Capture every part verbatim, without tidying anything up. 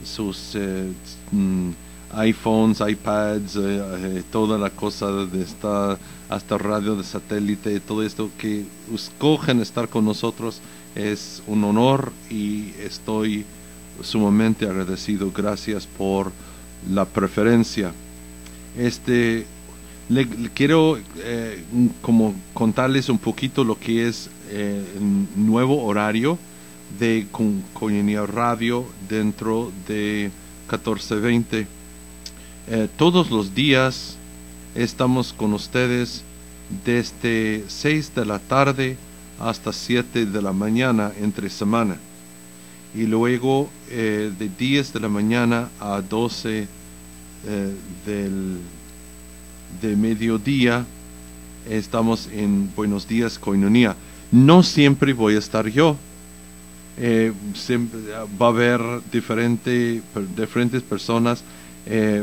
sus eh, mm, iPhones, iPads, eh, eh, toda la cosa de esta, hasta radio de satélite, todo esto que escogen estar con nosotros es un honor y estoy sumamente agradecido. Gracias por la preferencia. Este, le, le quiero eh, como contarles un poquito lo que es eh, el nuevo horario de Koinonia Radio dentro de catorce veinte. Eh, todos los días estamos con ustedes desde seis de la tarde hasta siete de la mañana entre semana, y luego eh, de diez de la mañana a doce eh, del, de mediodía estamos en Buenos Días Koinonia. No siempre voy a estar yo. Eh, siempre va a haber diferente, diferentes personas. Eh,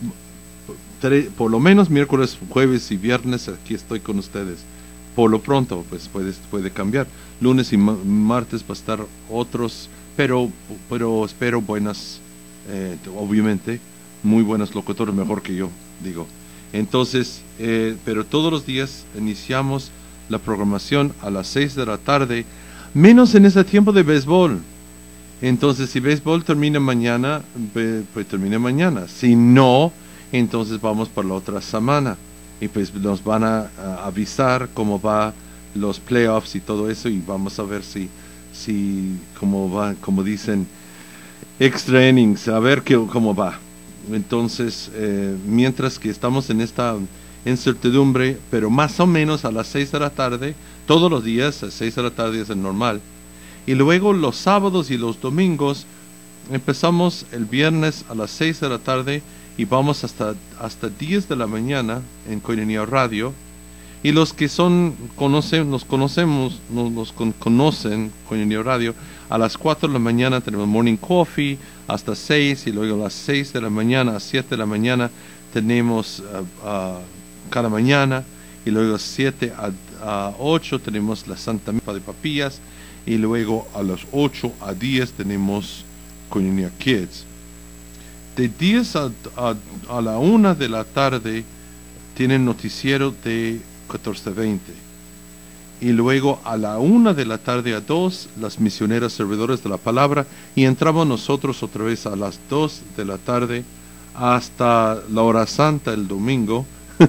por lo menos miércoles, jueves y viernes aquí estoy con ustedes. Por lo pronto, pues puede, puede cambiar. Lunes y martes va a estar otros, pero, pero espero buenas, eh, obviamente, muy buenos locutores, mejor que yo, digo. Entonces, eh, pero todos los días iniciamos la programación a las seis de la tarde, menos en ese tiempo de béisbol. Entonces, si béisbol termina mañana, pues termina mañana. Si no, entonces vamos por la otra semana. Y pues nos van a, a avisar cómo va los playoffs y todo eso, y vamos a ver si, si cómo va, como dicen, extra innings, a ver qué, cómo va. Entonces, eh, mientras que estamos en esta incertidumbre, pero más o menos a las seis de la tarde, todos los días, a seis de la tarde es el normal. Y luego los sábados y los domingos empezamos el viernes a las seis de la tarde y vamos hasta, hasta diez de la mañana en Koinonia Radio. Y los que son, conocen, nos conocemos, nos, nos con, conocen Koinonia Radio, a las cuatro de la mañana tenemos Morning Coffee hasta seis, y luego a las seis de la mañana a siete de la mañana tenemos uh, uh, cada mañana, y luego a siete a ocho tenemos la Santa Misa de Papillas, y luego a las ocho a diez tenemos Koinonia Kids. De diez a, a, a la una de la tarde tienen noticiero de catorce veinte, y luego a la una de la tarde a dos las misioneras servidores de la palabra, y entramos nosotros otra vez a las dos de la tarde hasta la hora santa el domingo,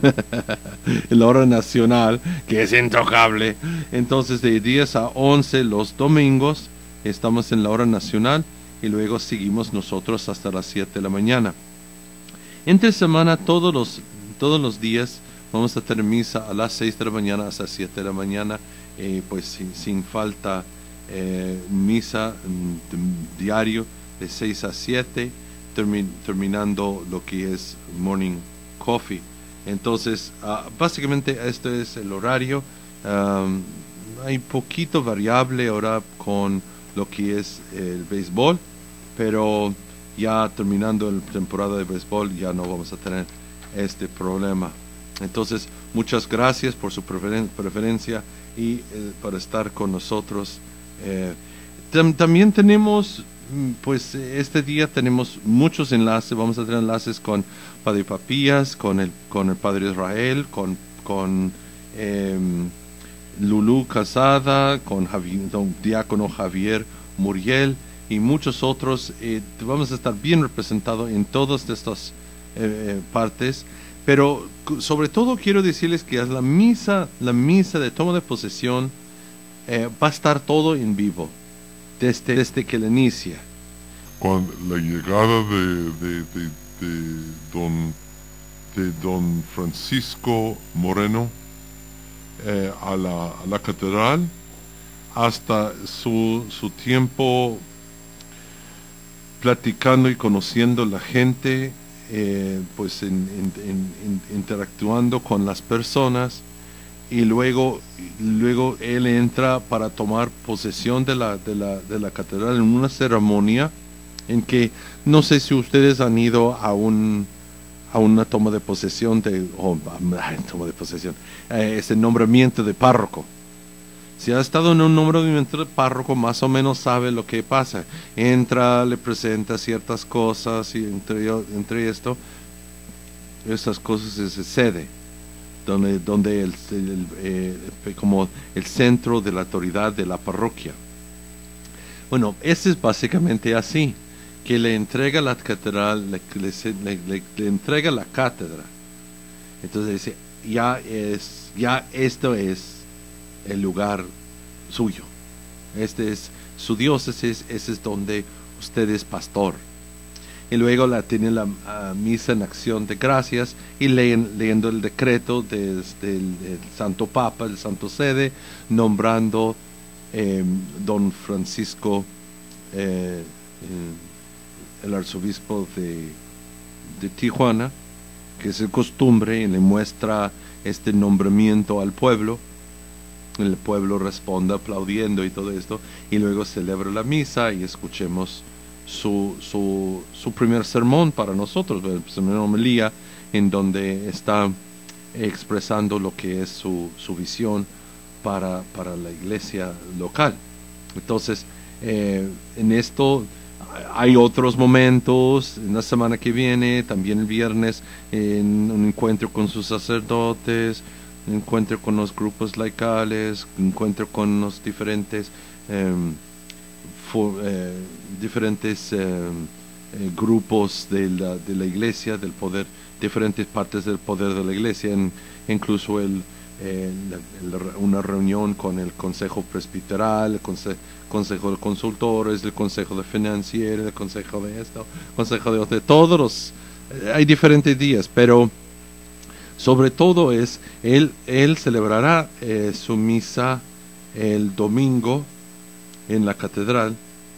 la hora nacional, que es intocable. Entonces de diez a once los domingos estamos en la hora nacional, y luego seguimos nosotros hasta las siete de la mañana. Entre semana todos los, todos los días vamos a tener misa a las seis de la mañana hasta siete de la mañana, eh, pues sin, sin falta, eh, misa mm, diario de seis a siete, termi terminando lo que es Morning Coffee. Entonces, uh, básicamente este es el horario. Um, hay poquito variable ahora con lo que es el béisbol, pero ya terminando la temporada de béisbol ya no vamos a tener este problema. Entonces, muchas gracias por su preferen preferencia y eh, para estar con nosotros. Eh, tam también tenemos, pues este día tenemos muchos enlaces. Vamos a tener enlaces con Padre Papillas, con el, con el Padre Israel, con, con eh, Lulú Casada, con Javier, don Diácono Javier Muriel y muchos otros. Eh, vamos a estar bien representados en todas estas eh, partes. Pero sobre todo quiero decirles que la misa, la misa de toma de posesión eh, va a estar todo en vivo desde, desde que la inicia. Con la llegada de, de, de, de, don, de don Francisco Moreno eh, a, la, a la catedral, hasta su, su tiempo platicando y conociendo la gente, Eh, pues en, en, en, interactuando con las personas, y luego luego él entra para tomar posesión de la, de la, de la catedral en una ceremonia en que no sé si ustedes han ido a un a una toma de posesión de oh, toma de posesión eh, ese nombramiento de párroco, Si ha estado en un nombramiento de párroco, más o menos sabe lo que pasa. Entra, le presenta ciertas cosas y entre, entre esto, estas cosas se cede, donde, donde el, el, eh, como el centro de la autoridad de la parroquia. Bueno, este es básicamente así, que le entrega la catedral, le, le, le, le entrega la cátedra. Entonces dice, ya es, ya esto es el lugar suyo. Este es su diócesis, ese es donde usted es pastor. Y luego la tiene la uh, misa en acción de gracias y leen, leyendo el decreto desde el, el Santo Papa, el Santo Sede, nombrando eh, don Francisco, eh, eh, el arzobispo de, de Tijuana, que es el costumbre, y le muestra este nombramiento al pueblo. El pueblo responde aplaudiendo y todo esto, y luego celebra la misa y escuchemos su, su, su primer sermón para nosotros, el primer homilía, en donde está expresando lo que es su, su visión para, para la iglesia local. Entonces, eh, en esto hay otros momentos, en la semana que viene, también el viernes, en un encuentro con sus sacerdotes, un encuentro con los grupos laicales, un encuentro con los diferentes eh, for, eh, diferentes eh, eh, grupos de la, de la iglesia, del poder, diferentes partes del poder de la iglesia, en, incluso el, eh, la, el, una reunión con el Consejo Presbiteral, el conse, Consejo de Consultores, el Consejo de Financiero, el Consejo de esto, Consejo de, de todos los, eh, hay diferentes días, pero sobre todo es, él, él celebrará eh, su misa el domingo en la catedral,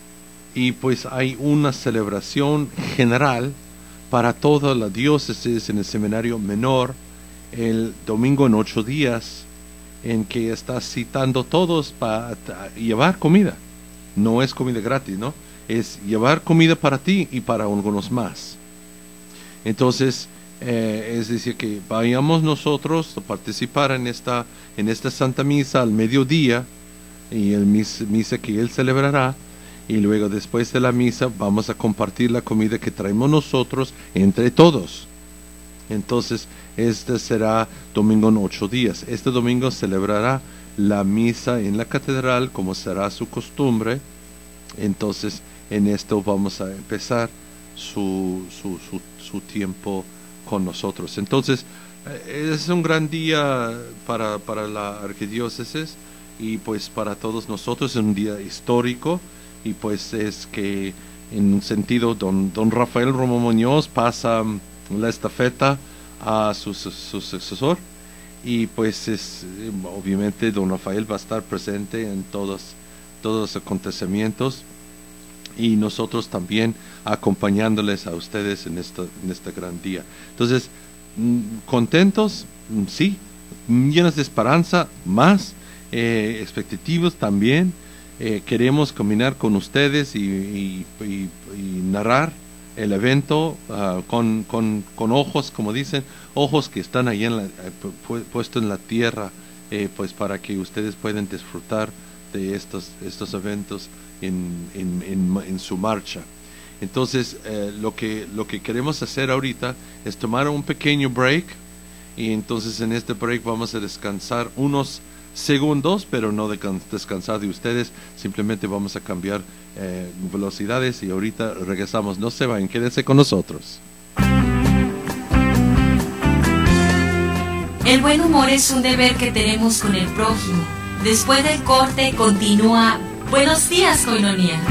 y pues hay una celebración general para toda la diócesis en el seminario menor el domingo en ocho días, en que está citando todos para llevar comida. No es comida gratis, ¿no? Es llevar comida para ti y para algunos más. Entonces, Eh, es decir, que vayamos nosotros a participar en esta, en esta Santa Misa al mediodía, y el mis, misa que él celebrará, y luego después de la misa vamos a compartir la comida que traemos nosotros entre todos. Entonces, este será domingo en ocho días. Este domingo celebrará la misa en la catedral, como será su costumbre. Entonces, en esto vamos a empezar su, su, su, su tiempo con nosotros. Entonces, eh, es un gran día para, para la arquidiócesis, y pues para todos nosotros es un día histórico, y pues es que en un sentido don, don Rafael Romo Muñoz pasa la estafeta a su, su, su sucesor, y pues es, obviamente don Rafael va a estar presente en todos, todos los acontecimientos, y nosotros también acompañándoles a ustedes en este, en este gran día. Entonces, contentos, sí, llenos de esperanza, más, eh, expectativos también. Eh, queremos caminar con ustedes y, y, y, y narrar el evento uh, con, con, con ojos, como dicen, ojos que están ahí en la, pu puestos en la tierra, eh, pues para que ustedes puedan disfrutar de estos, estos eventos en, en, en, en su marcha. Entonces, eh, lo que lo que queremos hacer ahorita es tomar un pequeño break, y entonces en este break vamos a descansar unos segundos, pero no de descansar de ustedes, simplemente vamos a cambiar eh, velocidades, y ahorita regresamos. No se vayan, quédense con nosotros. El buen humor es un deber que tenemos con el prójimo. Después del corte continúa Buenos días, Koinonia.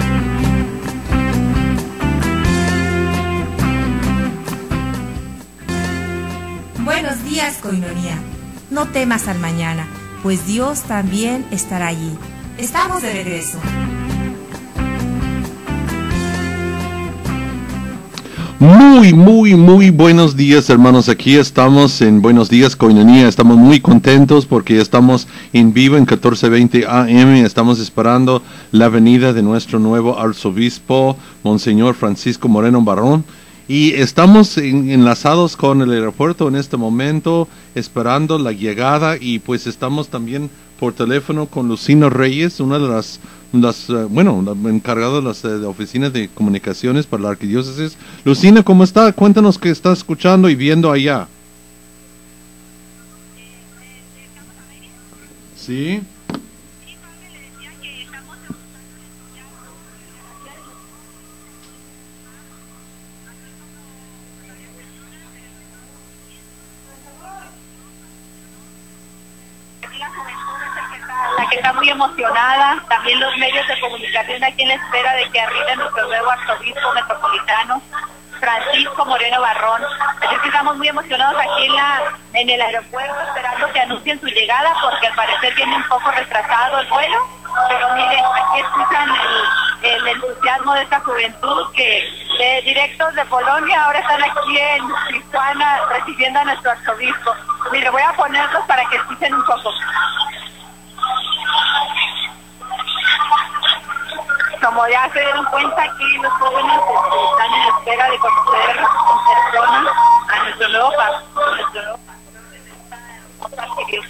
Buenos días, Koinonia. No temas al mañana, pues Dios también estará allí. Estamos de regreso. Muy, muy, muy buenos días, hermanos. Aquí estamos en Buenos Días, Koinonia. Estamos muy contentos porque estamos en vivo en catorce veinte A M. Estamos esperando la venida de nuestro nuevo arzobispo, Monseñor Francisco Moreno Barrón. Y estamos en, enlazados con el aeropuerto en este momento, esperando la llegada, y pues estamos también por teléfono con Lucina Reyes, una de las, las uh, bueno, la encargada de las uh, de oficinas de comunicaciones para la arquidiócesis. Lucina, ¿cómo está? Cuéntanos qué está escuchando y viendo allá. Sí. La que está muy emocionada, también los medios de comunicación aquí en la espera de que arribe nuestro nuevo arzobispo metropolitano, Francisco Moreno Barrón. Así que estamos muy emocionados aquí en, la, en el aeropuerto, esperando que anuncien su llegada, porque al parecer viene un poco retrasado el vuelo. Pero miren, aquí escuchan el, el entusiasmo de esta juventud que eh, directos de Polonia ahora están aquí en Tijuana recibiendo a nuestro arzobispo. Mire, voy a ponerlos para que escuchen un poco. Como ya se dieron cuenta, aquí los jóvenes están en espera de conocer en persona a nuestro nuevo pastor, nuestro nuevo pastor que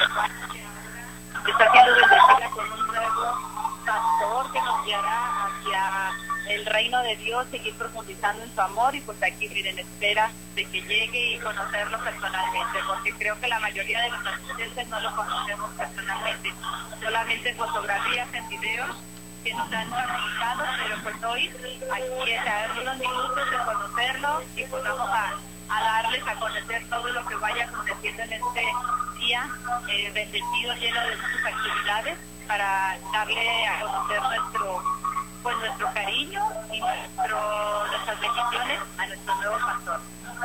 está siendo bendecida con un nuevo pastor que nos guiará hacia el reino de Dios, seguir profundizando en su amor, y pues aquí miren, espera de que llegue y conocerlo personalmente, porque creo que la mayoría de los asistentes no lo conocemos personalmente, solamente en fotografías, en videos que nos han comunicado, pero pues hoy aquí está unos minutos de conocerlo y pues vamos a, a darles a conocer todo lo que vaya aconteciendo en este día eh, bendecido, lleno de sus actividades, para darle a conocer nuestro pues nuestro cariño y nuestro, nuestras bendiciones a nuestro nuevo pastor.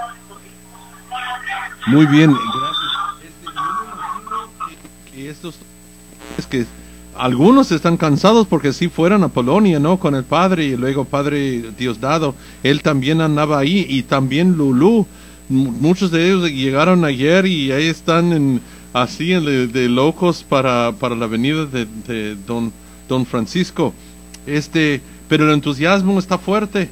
Muy bien, gracias. Este, yo me imagino que, que estos es que algunos están cansados porque si fueran a Polonia, ¿no? Con el padre y luego padre Diosdado, él también andaba ahí, y también Lulú. Muchos de ellos llegaron ayer y ahí están en, así de, de locos para, para la venida de, de don, don Francisco. Este, pero el entusiasmo está fuerte.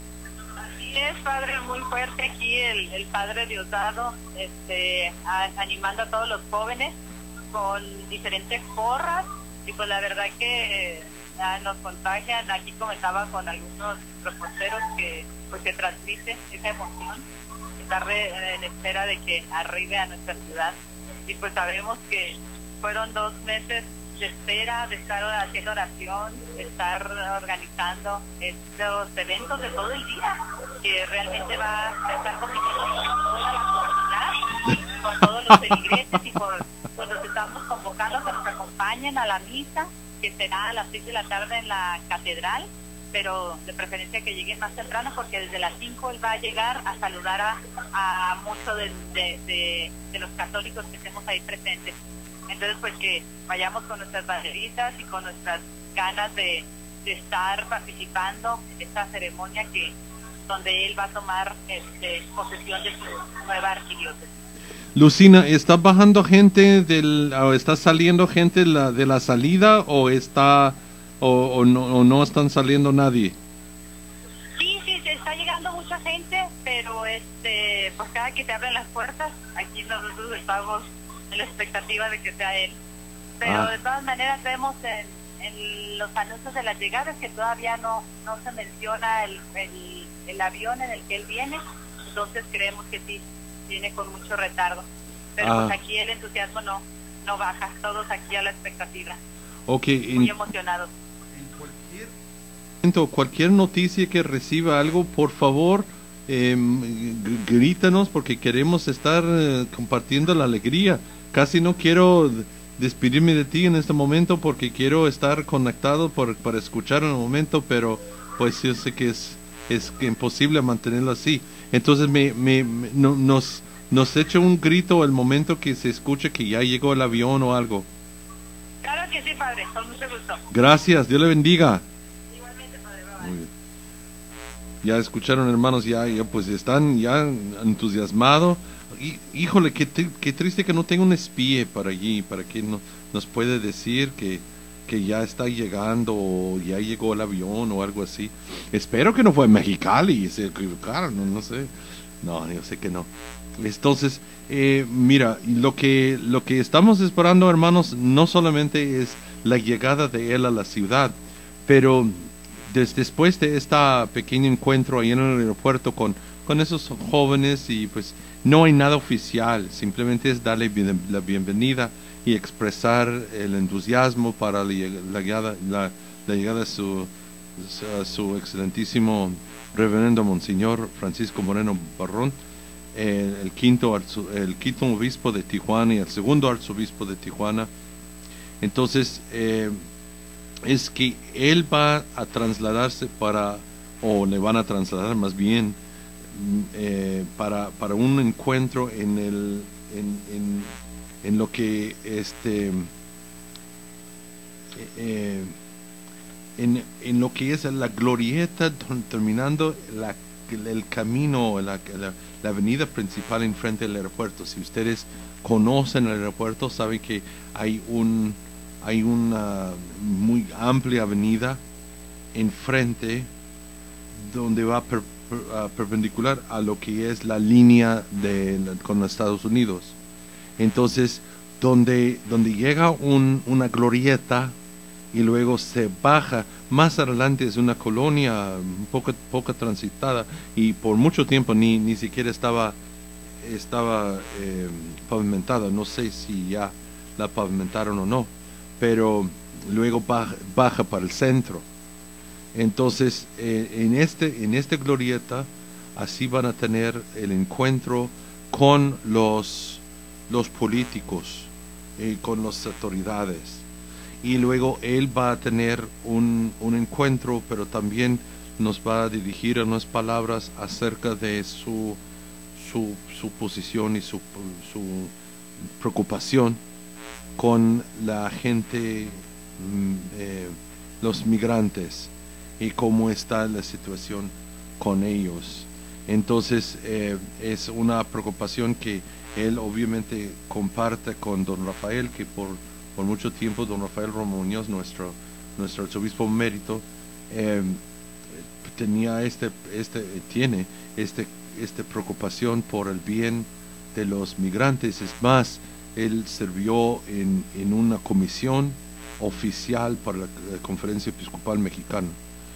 Así es, padre, muy fuerte aquí el, el padre Diosdado, este, a, animando a todos los jóvenes con diferentes porras. Y pues la verdad que ah, nos contagian. Aquí comentaba con algunos reporteros que pues que transmite esa emoción, estar re, en espera de que arribe a nuestra ciudad. Y pues sabemos que fueron dos meses de espera, de estar haciendo oración, de estar organizando estos eventos de todo el día, que realmente va a estar conviviendo con toda la comunidad, con todos los feligreses, y por pues los estamos convocando que nos acompañen a la misa, que será a las seis de la tarde en la catedral, pero de preferencia que lleguen más temprano, porque desde las cinco él va a llegar a saludar a, a muchos de, de, de, de los católicos que estemos ahí presentes. Entonces pues que vayamos con nuestras banderitas y con nuestras ganas de, de estar participando en esta ceremonia que donde él va a tomar este, posesión de su nueva arquidiócesis. Lucina, ¿está bajando gente del, o está saliendo gente de la, de la salida, o está o, o, no, o no están saliendo nadie? Sí, sí, se está llegando mucha gente, pero este, pues cada que te abren las puertas, aquí nosotros estamos en la expectativa de que sea él. Pero ah. de todas maneras vemos en, en los anuncios de las llegadas que todavía no, no se menciona el, el, el avión en el que él viene, entonces creemos que sí, viene con mucho retardo. Pero ah. pues aquí el entusiasmo no, no baja, todos aquí a la expectativa. Okay, muy en, emocionados. En cualquier momento, cualquier noticia que reciba algo, por favor, eh, grítanos, porque queremos estar eh, compartiendo la alegría. Casi no quiero despedirme de ti en este momento porque quiero estar conectado por, para escuchar en el momento, pero pues yo sé que es, es imposible mantenerlo así. Entonces me, me, me no, nos, nos echa un grito el momento que se escuche que ya llegó el avión o algo. Claro que sí, padre, con mucho gusto. Gracias, Dios le bendiga. Igualmente, padre, bye. Muy bien. Ya escucharon, hermanos, ya, ya pues están ya entusiasmados. Y, híjole, qué, qué triste que no tenga un espía para allí, para que no, nos puede decir que, que ya está llegando o ya llegó el avión o algo así. Espero que no fue en Mexicali y se equivocaron, no, no sé. No, yo sé que no. Entonces, eh, mira, lo que, lo que estamos esperando, hermanos, no solamente es la llegada de él a la ciudad, pero des, después de este pequeño encuentro ahí en el aeropuerto con, con esos jóvenes, y pues no hay nada oficial, simplemente es darle bien, la bienvenida y expresar el entusiasmo para la, la, llegada, la, la llegada de su, su, su excelentísimo reverendo Monseñor Francisco Moreno Barrón, el, el, quinto, el quinto obispo de Tijuana y el segundo arzobispo de Tijuana. Entonces, eh, es que él va a trasladarse para, o le van a trasladar más bien, eh, para, para un encuentro en, el, en, en, en lo que este eh, en, en lo que es la glorieta, terminando la, el camino, la, la, la avenida principal enfrente del aeropuerto. Si ustedes conocen el aeropuerto, saben que hay un hay una muy amplia avenida enfrente donde va per, per, uh, perpendicular a lo que es la línea de con los Estados Unidos. Entonces, donde donde llega un, una glorieta y luego se baja más adelante, es una colonia un poco poco transitada, y por mucho tiempo ni ni siquiera estaba estaba eh, pavimentada. No sé si ya la pavimentaron o no, pero luego baja, baja para el centro. Entonces, eh, en este en esta glorieta así van a tener el encuentro con los los políticos y con las autoridades. Y luego él va a tener un, un encuentro, pero también nos va a dirigir unas palabras acerca de su, su, su posición y su, su preocupación con la gente, eh, los migrantes, y cómo está la situación con ellos. Entonces, eh, es una preocupación que él obviamente comparte con don Rafael, que por Por mucho tiempo don Rafael Romo Muñoz, nuestro, nuestro arzobispo mérito, eh, tenía este, este, tiene este, esta preocupación por el bien de los migrantes. Es más, él sirvió en, en una comisión oficial para la, la Conferencia Episcopal Mexicana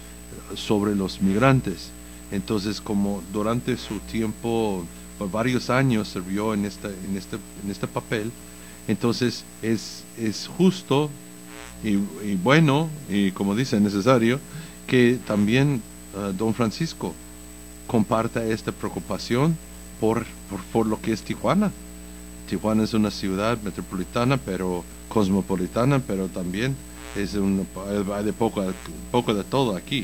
sobre los migrantes. Entonces, como durante su tiempo, por varios años, sirvió en, esta, en, este, en este papel. Entonces es, es justo y, y bueno, y como dice, necesario, que también uh, don Francisco comparta esta preocupación por, por, por lo que es Tijuana. Tijuana es una ciudad metropolitana, pero cosmopolitana, pero también es un, hay de poco, poco de todo aquí.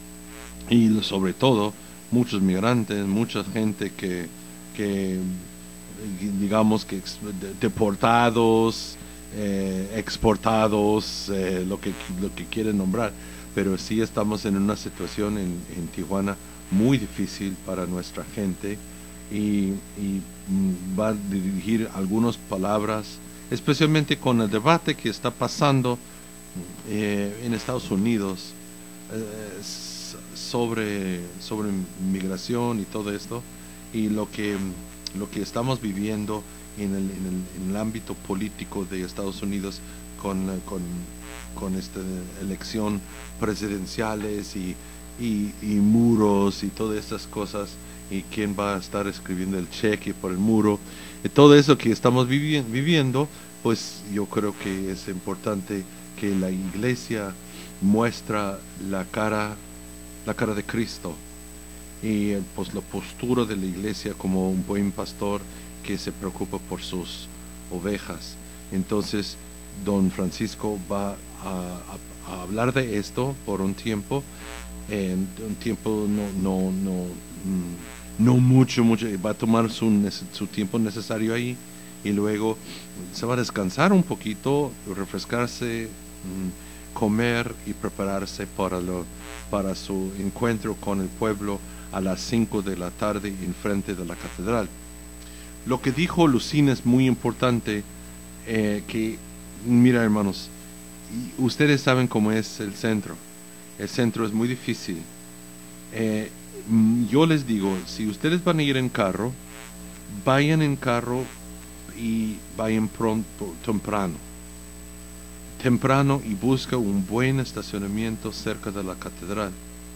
Y sobre todo, muchos migrantes, mucha gente que... que digamos que deportados, eh, exportados, eh, lo que lo que quieren nombrar, pero sí estamos en una situación en, en Tijuana muy difícil para nuestra gente, y, y va a dirigir algunas palabras, especialmente con el debate que está pasando eh, en Estados Unidos eh, sobre sobre migración y todo esto, y lo que lo que estamos viviendo en el, en el, en el ámbito político de Estados Unidos con, con, con esta elección presidenciales y, y, y muros y todas estas cosas, y quién va a estar escribiendo el cheque por el muro, y todo eso que estamos vivi viviendo, pues yo creo que es importante que la iglesia muestra la cara, la cara de Cristo, y pues la postura de la iglesia como un buen pastor que se preocupa por sus ovejas. Entonces don Francisco va a, a, a hablar de esto por un tiempo, en un tiempo no no no no mucho mucho va a tomar su, su tiempo necesario ahí, y luego se va a descansar un poquito, refrescarse, comer y prepararse para lo para su encuentro con el pueblo a las cinco de la tarde en frente de la catedral. Lo que dijo Lucina es muy importante, eh, que mira, hermanos, ustedes saben cómo es el centro. El centro es muy difícil. Eh, yo les digo, si ustedes van a ir en carro, vayan en carro y vayan pronto, temprano. Temprano y busca un buen estacionamiento cerca de la catedral.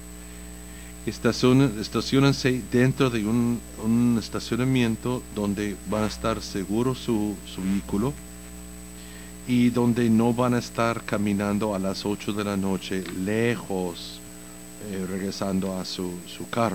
Estacion, estacionense dentro de un, un estacionamiento donde van a estar seguro su, su vehículo y donde no van a estar caminando a las ocho de la noche lejos, eh, regresando a su, su carro.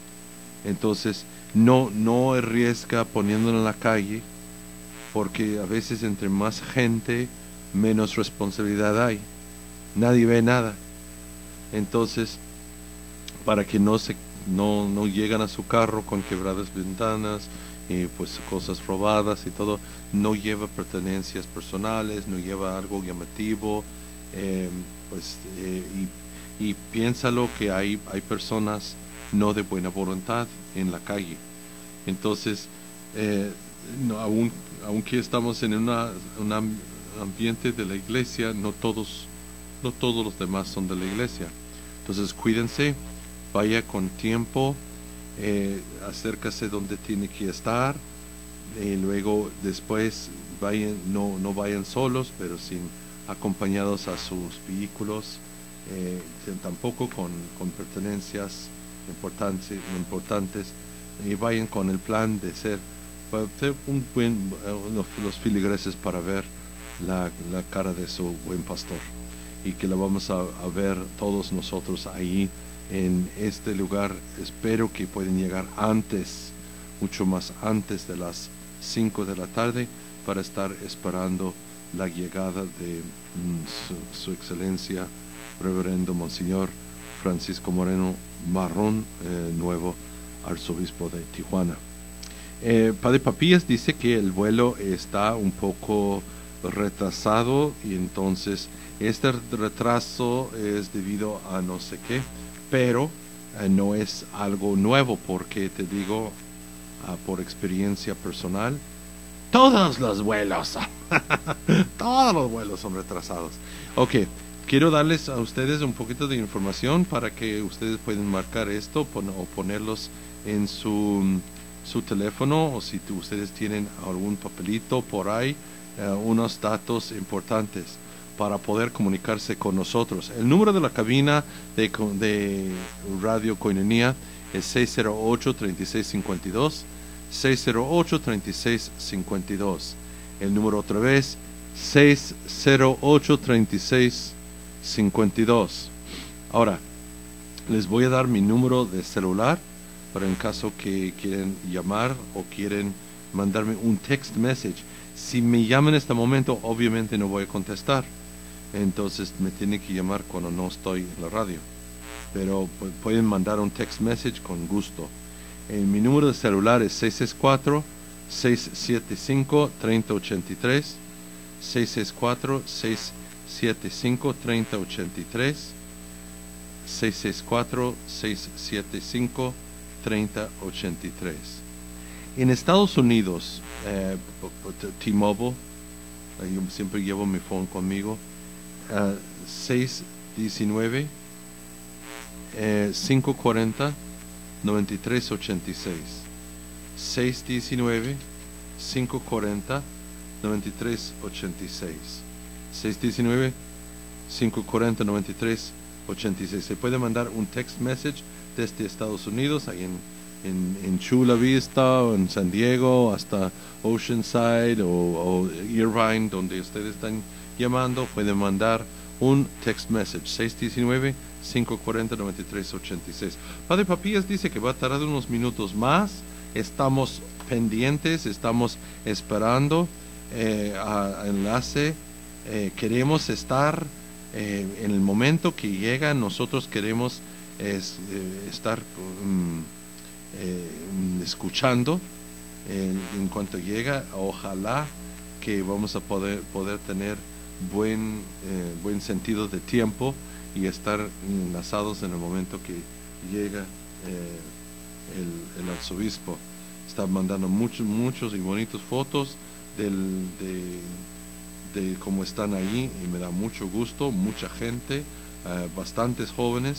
Entonces no, no arriesga poniéndolo en la calle, porque a veces entre más gente menos responsabilidad hay, nadie ve nada. Entonces, para que no se no, no llegan a su carro con quebradas ventanas y pues cosas robadas y todo, no lleva pertenencias personales, no lleva algo llamativo, eh, pues eh, y, y piénsalo que hay, hay personas no de buena voluntad en la calle. Entonces, eh, no, aun, aunque estamos en una, un ambiente de la iglesia, no todos, no todos los demás son de la iglesia. Entonces cuídense, vaya con tiempo, eh, acércase donde tiene que estar, y luego después vayan, no, no vayan solos, pero sin acompañados a sus vehículos, eh, tampoco con, con pertenencias importantes, importantes, y vayan con el plan de ser, para ser un buen, uh, los filigreses para ver la, la cara de su buen pastor, y que la vamos a, a ver todos nosotros ahí en este lugar. Espero que puedan llegar antes, mucho más antes de las cinco de la tarde, para estar esperando la llegada de mm, su, su excelencia reverendo Monseñor Francisco Moreno Marrón, eh, nuevo arzobispo de Tijuana. eh, Padre Papías dice que el vuelo está un poco retrasado, y entonces este retraso es debido a no sé qué, pero eh, no es algo nuevo, porque te digo, uh, por experiencia personal, todos los vuelos todos los vuelos son retrasados. Ok, quiero darles a ustedes un poquito de información para que ustedes puedan marcar esto pon o ponerlos en su, su teléfono, o si tú, ustedes tienen algún papelito por ahí, uh, unos datos importantes para poder comunicarse con nosotros. El número de la cabina de, de Radio Koinonia es seis cero ocho, tres seis cinco dos, seis cero ocho, tres seis cinco dos. El número otra vez, seis cero ocho, tres seis cinco dos. Ahora, les voy a dar mi número de celular, para en caso que quieren llamar o quieren mandarme un text message. Si me llaman en este momento, obviamente no voy a contestar. Entonces me tiene que llamar cuando no estoy en la radio, pero pueden mandar un text message con gusto. Eh, mi número de celular es seis seis cuatro, seis siete cinco, tres cero ocho tres, seis seis cuatro, seis siete cinco, tres cero ocho tres, seis seis cuatro, seis siete cinco, tres cero ocho tres. En Estados Unidos, eh, T-Mobile, yo siempre llevo mi phone conmigo, Uh, seis uno nueve, cinco cuatro cero, nueve tres ocho seis, seis uno nueve, cinco cuatro cero, nueve tres ocho seis, seis uno nueve, cinco cuatro cero, nueve tres ocho seis. Se puede mandar un text message desde Estados Unidos, ahí en, en, en Chula Vista, o en San Diego, hasta Oceanside o, o Irvine, donde ustedes están llamando. Pueden mandar un text message, seis uno nueve, cinco cuatro cero, nueve tres ocho seis. Padre Papías dice que va a tardar unos minutos más. Estamos pendientes, estamos esperando eh, a, a enlace. Eh, queremos estar eh, en el momento que llega. Nosotros queremos es, eh, estar um, eh, escuchando eh, en cuanto llega. Ojalá que vamos a poder, poder tener buen, eh, buen sentido de tiempo y estar enlazados en el momento que llega eh, el, el arzobispo. Está mandando muchos, muchos y bonitos fotos del, de, de cómo están allí, y me da mucho gusto. Mucha gente, eh, bastantes jóvenes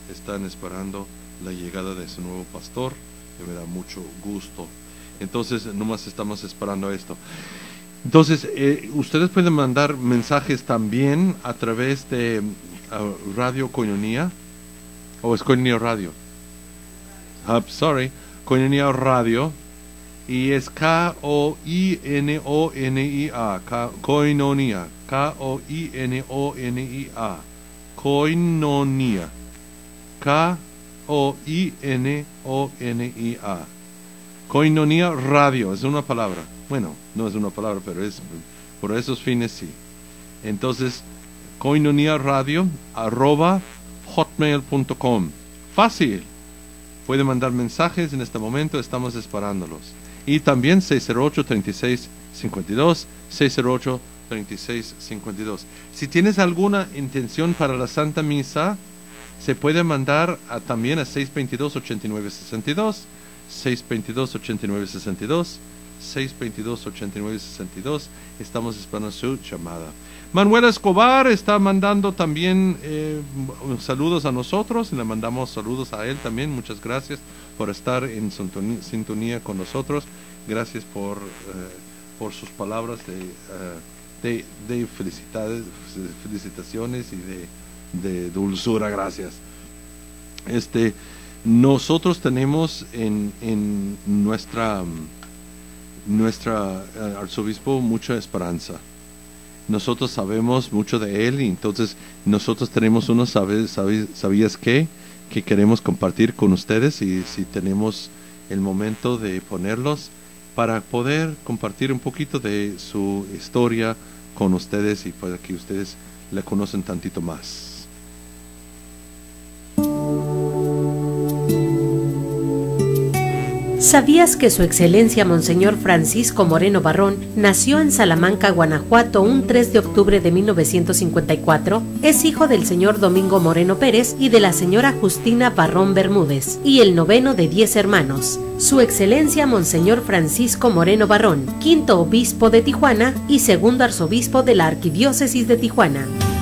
están esperando la llegada de su nuevo pastor, y me da mucho gusto. Entonces, nomás estamos esperando esto. Entonces, eh, ustedes pueden mandar mensajes también a través de uh, Radio Koinonia, o es Koinonia Radio. Uh, sorry, Koinonia Radio, y es K O I N O N I A, Koinonia, K O I N O N I A, Koinonia, K O I N O N I A, Koinonia Radio, es una palabra. Bueno, no es una palabra, pero es por esos fines sí. Entonces, Koinonia Radio, arroba hotmail punto com. Fácil. Puede mandar mensajes en este momento, estamos esperándolos. Y también seis cero ocho, treinta y seis cincuenta y dos, seis cero ocho, treinta y seis cincuenta y dos. Si tienes alguna intención para la Santa Misa, se puede mandar a, también a seis veintidós, ochenta y nueve sesenta y dos, seis veintidós, ochenta y nueve sesenta y dos, seis veintidós, ochenta y nueve sesenta y dos. Estamos esperando su llamada. Manuel Escobar está mandando también eh, saludos a nosotros, y le mandamos saludos a él también. Muchas gracias por estar en sintonía, sintonía con nosotros. Gracias por, eh, por sus palabras de, uh, de, de felicidades, felicitaciones y de, de dulzura. Gracias. Este, nosotros tenemos en, en nuestra, nuestra uh, arzobispo mucha esperanza. Nosotros sabemos mucho de él, y entonces nosotros tenemos unos sabe, sabe, sabías qué que queremos compartir con ustedes, y si tenemos el momento de ponerlos para poder compartir un poquito de su historia con ustedes, y para que ustedes le conocen tantito más. ¿Sabías que Su Excelencia Monseñor Francisco Moreno Barrón nació en Salamanca, Guanajuato, un tres de octubre de mil novecientos cincuenta y cuatro? Es hijo del señor Domingo Moreno Pérez y de la señora Justina Barrón Bermúdez, y el noveno de diez hermanos. Su Excelencia Monseñor Francisco Moreno Barrón, quinto obispo de Tijuana y segundo arzobispo de la Arquidiócesis de Tijuana.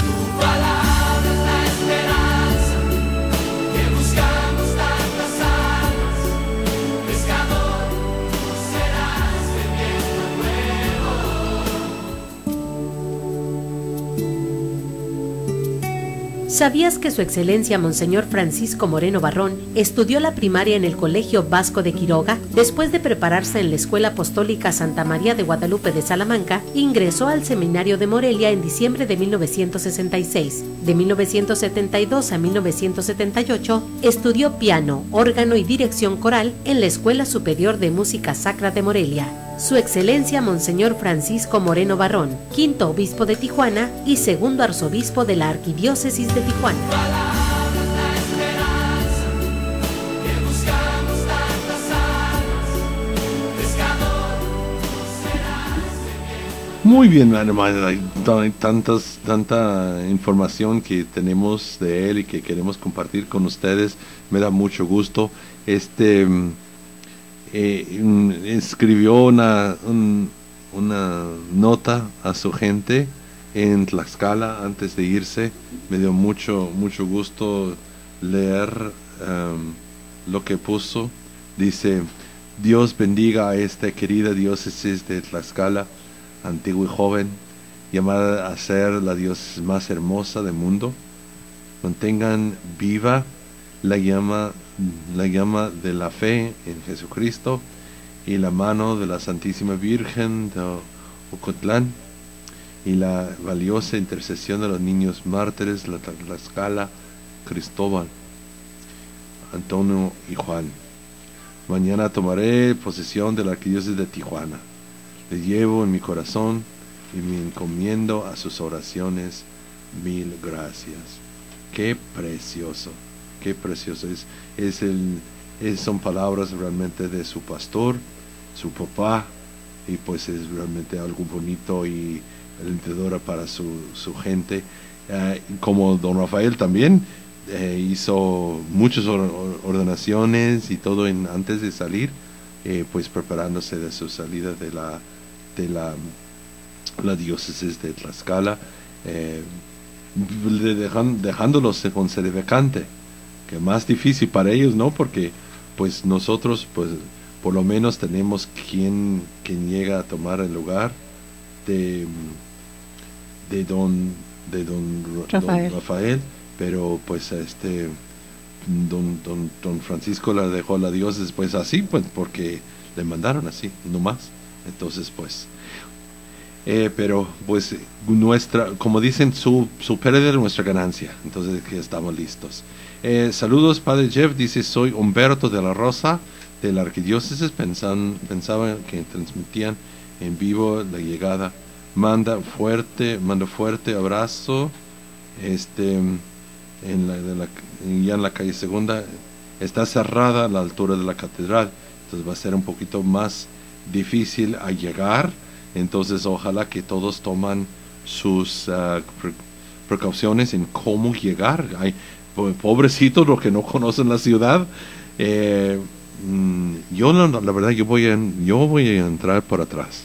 ¿Sabías que Su Excelencia Monseñor Francisco Moreno Barrón estudió la primaria en el Colegio Vasco de Quiroga? Después de prepararse en la Escuela Apostólica Santa María de Guadalupe de Salamanca, ingresó al Seminario de Morelia en diciembre de mil novecientos sesenta y seis. De mil novecientos setenta y dos a mil novecientos setenta y ocho, estudió piano, órgano y dirección coral en la Escuela Superior de Música Sacra de Morelia. Su Excelencia Monseñor Francisco Moreno Barrón, quinto obispo de Tijuana y segundo arzobispo de la Arquidiócesis de Tijuana. Muy bien, hermano, hay tantas, tanta información que tenemos de él y que queremos compartir con ustedes. Me da mucho gusto. Este... Eh, escribió una, un, una nota a su gente en Tlaxcala antes de irse. Me dio mucho, mucho gusto leer um, lo que puso. Dice: Dios bendiga a esta querida diócesis de Tlaxcala, antigua y joven, llamada a ser la diócesis más hermosa del mundo. Mantengan viva la llama la llama de la fe en Jesucristo y la mano de la Santísima Virgen de Ocotlán, y la valiosa intercesión de los niños mártires de Tlaxcala, Cristóbal, Antonio y Juan. Mañana tomaré posesión de la Arquidiócesis de Tijuana. Le llevo en mi corazón y me encomiendo a sus oraciones. Mil gracias. Qué precioso. Qué precioso es, es el, es, son palabras realmente de su pastor, su papá, y pues es realmente algo bonito y alentadora para su, su gente. Eh, como don Rafael también eh, hizo muchas or, ordenaciones y todo en, antes de salir, eh, pues preparándose de su salida de la, de la, la diócesis de Tlaxcala, eh, dejan, dejándolos con sede vacante. que más difícil para ellos, ¿no? Porque pues nosotros pues por lo menos tenemos quien, quien llega a tomar el lugar de, de don de don Rafael. don Rafael, pero pues este don, don, don Francisco la dejó a la diócesis pues así, pues porque le mandaron así, no más. Entonces pues eh, pero pues nuestra, como dicen, su, su pérdida es nuestra ganancia, entonces que estamos listos. Eh, saludos, Padre Jeff, dice, soy Humberto de la Rosa, de la Arquidiócesis, pensan, pensaban que transmitían en vivo la llegada. Manda fuerte, manda fuerte abrazo, este, en la, de la, ya en la calle Segunda, está cerrada a la altura de la catedral, entonces va a ser un poquito más difícil a llegar, entonces ojalá que todos toman sus uh, pre precauciones en cómo llegar. Hay pobrecitos los que no conocen la ciudad. Eh, yo la, la verdad yo voy a yo voy a entrar por atrás.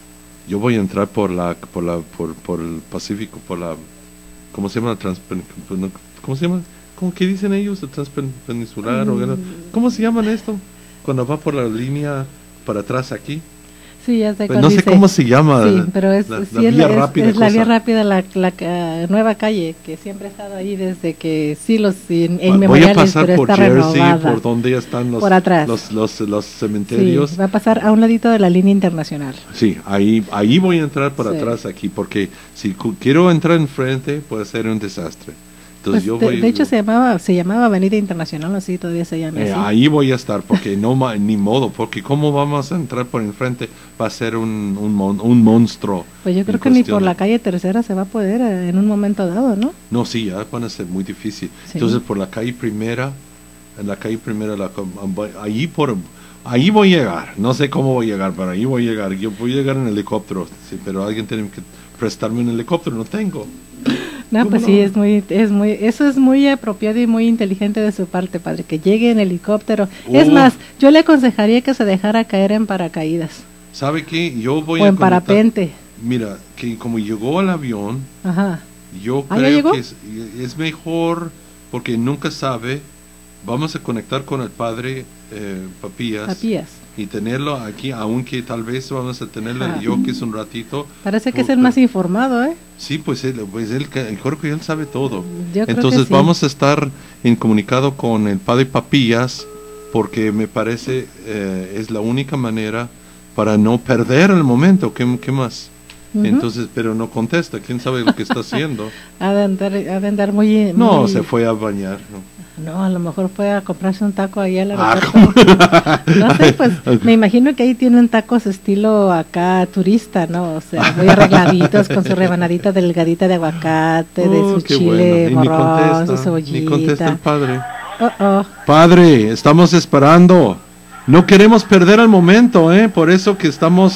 Yo voy a entrar por la por la por, por el Pacífico, por la ¿cómo se llama? Transpen, ¿Cómo se llama? ¿Cómo que dicen ellos? El transpeninsular mm. o ¿cómo se llaman esto? Cuando va por la línea para atrás aquí. Sí, ya sé pues no sé dice. cómo se llama. Sí, pero es, la, sí, la vía es, rápida. Es la vía rápida, la, la, la nueva calle, que siempre ha estado ahí desde que siglos inmemoriales, voy a pasar pero por está Jersey, renovada. por donde están los, por atrás. Los, los, los cementerios. Sí, va a pasar a un ladito de la línea internacional. Sí, ahí, ahí voy a entrar por sí. atrás aquí, porque si quiero entrar enfrente puede ser un desastre. Entonces Pues yo de, voy, de hecho se llamaba se llamaba Avenida Internacional, así todavía se llama eh, así. Ahí voy a estar, porque no ni modo, porque cómo vamos a entrar por enfrente, va a ser un, un, mon, un monstruo. Pues yo creo que ni por la calle Tercera se va a poder eh, en un momento dado, ¿no? No, sí, ya van a ser muy difícil. Sí. Entonces por la calle Primera, en la calle Primera, la, ahí por ahí voy a llegar, no sé cómo voy a llegar, pero ahí voy a llegar. Yo voy a llegar en helicóptero, sí, pero alguien tiene que prestarme un helicóptero, no tengo. No, pues no? sí, es muy, es muy, eso es muy apropiado y muy inteligente de su parte, padre, que llegue en helicóptero. Uh, es más, yo le aconsejaría que se dejara caer en paracaídas. ¿Sabe qué? Yo voy o a en parapente. Mira, que como llegó el avión, Ajá. yo ¿Ah, creo que es, es mejor, porque nunca sabe, vamos a conectar con el padre eh, Papías. Papías. Y tenerlo aquí, aunque tal vez vamos a tenerlo ah. yo que es un ratito. Parece que porque, es el más informado, ¿eh? Sí, pues él, pues él, el cuerpo él sabe todo. Yo Entonces creo que sí. vamos a estar en comunicado con el padre Papías, porque me parece eh, es la única manera para no perder el momento. ¿Qué, qué más? Uh-huh. Entonces, pero no contesta. ¿Quién sabe lo que está haciendo? ha, de andar, ha de andar muy... No, muy... se fue a bañar, ¿no? No, a lo mejor fue a comprarse un taco ahí al aeropuerto. Ah, no sé, pues me imagino que ahí tienen tacos estilo acá turista, ¿no? O sea, muy arregladitos con su rebanadita delgadita de aguacate, oh, de su chile bueno. morrón, su cebollita. Ni contesta el padre. Oh, oh. Padre, estamos esperando. No queremos perder el momento, ¿eh? Por eso que estamos,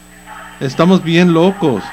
estamos bien locos.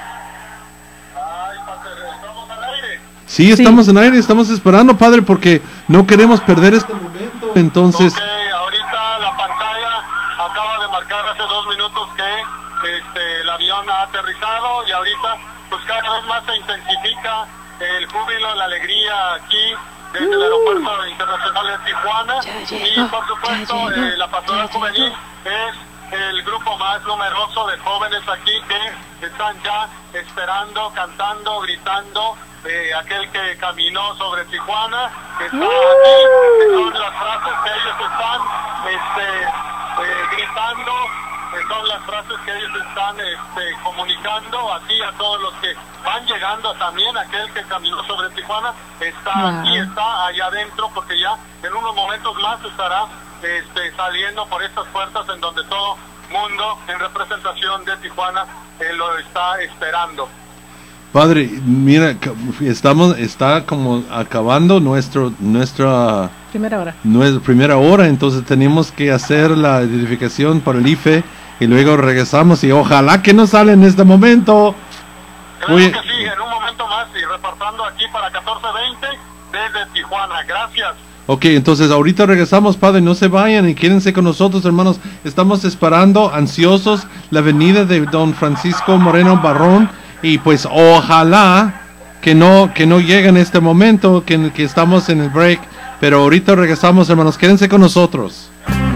Sí, estamos sí. en aire, estamos esperando, padre, porque no queremos perder este momento, entonces... Ok, ahorita la pantalla acaba de marcar hace dos minutos que este, el avión ha aterrizado y ahorita pues cada vez más se intensifica el júbilo, la alegría aquí desde uh, el aeropuerto internacional de Tijuana llegó, y por supuesto eh, la pastoral juvenil es el grupo más numeroso de jóvenes aquí que están ya esperando, cantando, gritando. Eh, aquel que caminó sobre Tijuana, que está aquí, que son las frases que ellos están este, eh, gritando, que son las frases que ellos están este, comunicando aquí a todos los que van llegando. También aquel que caminó sobre Tijuana está wow. aquí, está allá adentro, porque ya en unos momentos más estará este, saliendo por estas puertas en donde todo mundo en representación de Tijuana eh, lo está esperando. Padre, mira, estamos, está como acabando nuestro, nuestra primera hora. Nuestra primera hora, entonces tenemos que hacer la identificación por el I F E y luego regresamos y ojalá que no sale en este momento. Claro Oye, que sí, en un momento más y reportando aquí para catorce veinte desde Tijuana. Gracias. Ok, entonces ahorita regresamos, padre, no se vayan y quédense con nosotros, hermanos. Estamos esperando, ansiosos, la venida de don Francisco Moreno Barrón. Y pues ojalá que no que no llegue en este momento que, que estamos en el break, Pero ahorita regresamos, hermanos, quédense con nosotros.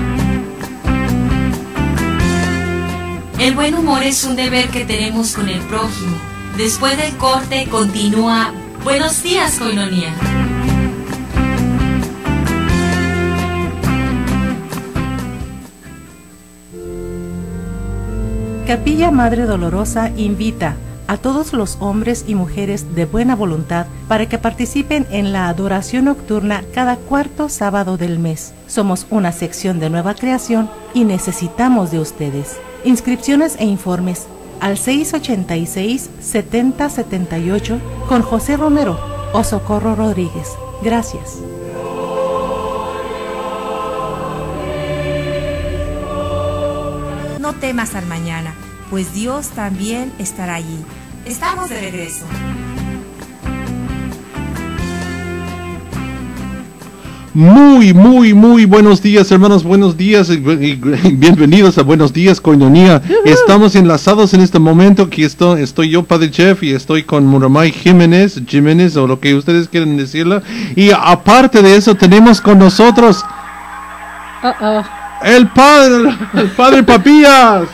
El buen humor es un deber que tenemos con el prójimo. Después del corte continúa Buenos Días, Koinonia. Capilla Madre Dolorosa invita a todos los hombres y mujeres de buena voluntad para que participen en la adoración nocturna cada cuarto sábado del mes. Somos una sección de Nueva Creación y necesitamos de ustedes. Inscripciones e informes al seis ochenta y seis, setenta setenta y ocho con José Romero o Socorro Rodríguez. Gracias. No temas al mañana, pues Dios también estará allí. Estamos de regreso. Muy, muy, muy buenos días, hermanos, buenos días y, y, y bienvenidos a Buenos Días, Koinonia. Estamos enlazados en este momento, que estoy, estoy yo, Padre Jeff, y estoy con Muramay Jiménez, Jiménez, o lo que ustedes quieren decirlo. Y aparte de eso, tenemos con nosotros Uh -oh. el Padre, el Padre Papías.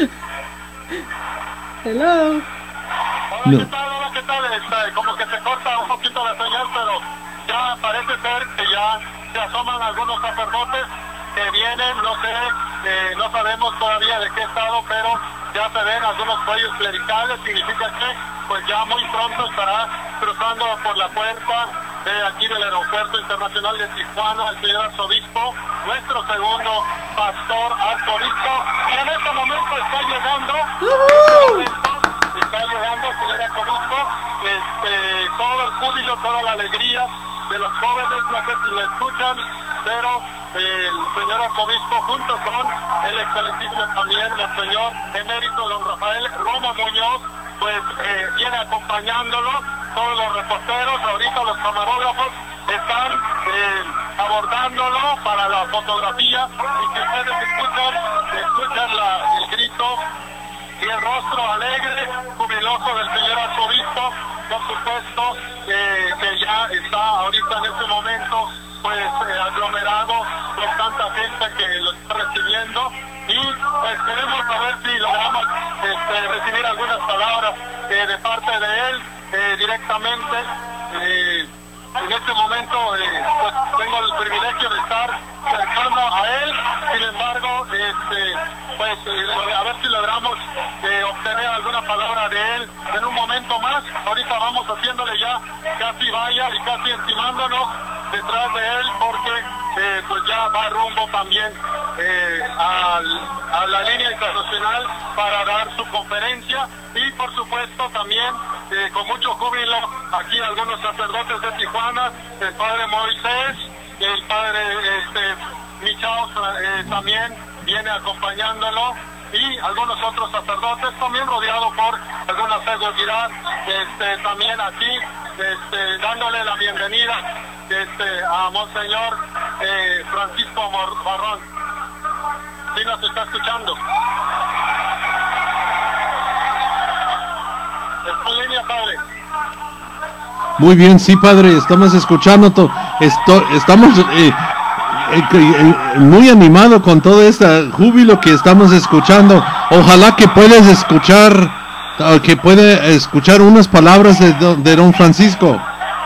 Hello. Hola, ¿qué tal? Hola, ¿qué tal? Este, como que se corta un poquito la señal, pero ya parece ser que ya se asoman algunos sacerdotes que vienen, no sé, eh, no sabemos todavía de qué estado, pero ya se ven algunos cuellos clericales, significa que pues ya muy pronto estará cruzando por la puerta de aquí del Aeropuerto Internacional de Tijuana el señor arzobispo, nuestro segundo pastor arzobispo, y en este momento está llegando, uh-huh. está llegando el señor arzobispo, este, todo el júbilo, toda la alegría de los jóvenes, no sé si lo escuchan, pero eh, el señor arzobispo junto con el excelentísimo también, el señor emérito don Rafael Roma Muñoz, pues eh, viene acompañándolo, todos los reporteros, ahorita los camarógrafos están eh, abordándolo para la fotografía, y si ustedes escuchan, escuchan la, el grito y el rostro alegre, jubiloso del señor arzobispo, por supuesto, eh, que ya está ahorita en este momento pues eh, aglomerado con tanta gente que lo está recibiendo, y pues queremos saber si logramos este, recibir algunas palabras eh, de parte de él eh, directamente. Eh, en este momento eh, pues tengo el privilegio de estar cercano a él, sin embargo este, pues eh, a ver si logramos eh, obtener alguna palabra de él en un momento más. Ahorita vamos haciéndole ya casi vaya y casi encimándonos detrás de él, porque eh, pues ya va rumbo también eh, al, a la línea internacional para dar su conferencia, y por supuesto también eh, con mucho júbilo aquí algunos sacerdotes de Tijuana, el padre Moisés, el padre este, Michaos eh, también viene acompañándolo, y algunos otros sacerdotes, también rodeado por alguna seguridad, este, también aquí este, dándole la bienvenida este, a Monseñor eh, Francisco Barrón. ¿Sí nos está escuchando? ¿Está en línea, padre? Muy bien, sí, padre, estamos escuchando, to, esto, estamos eh, eh, eh, muy animados con todo este júbilo que estamos escuchando. Ojalá que puedas escuchar, uh, que pueda escuchar unas palabras de, de don Francisco.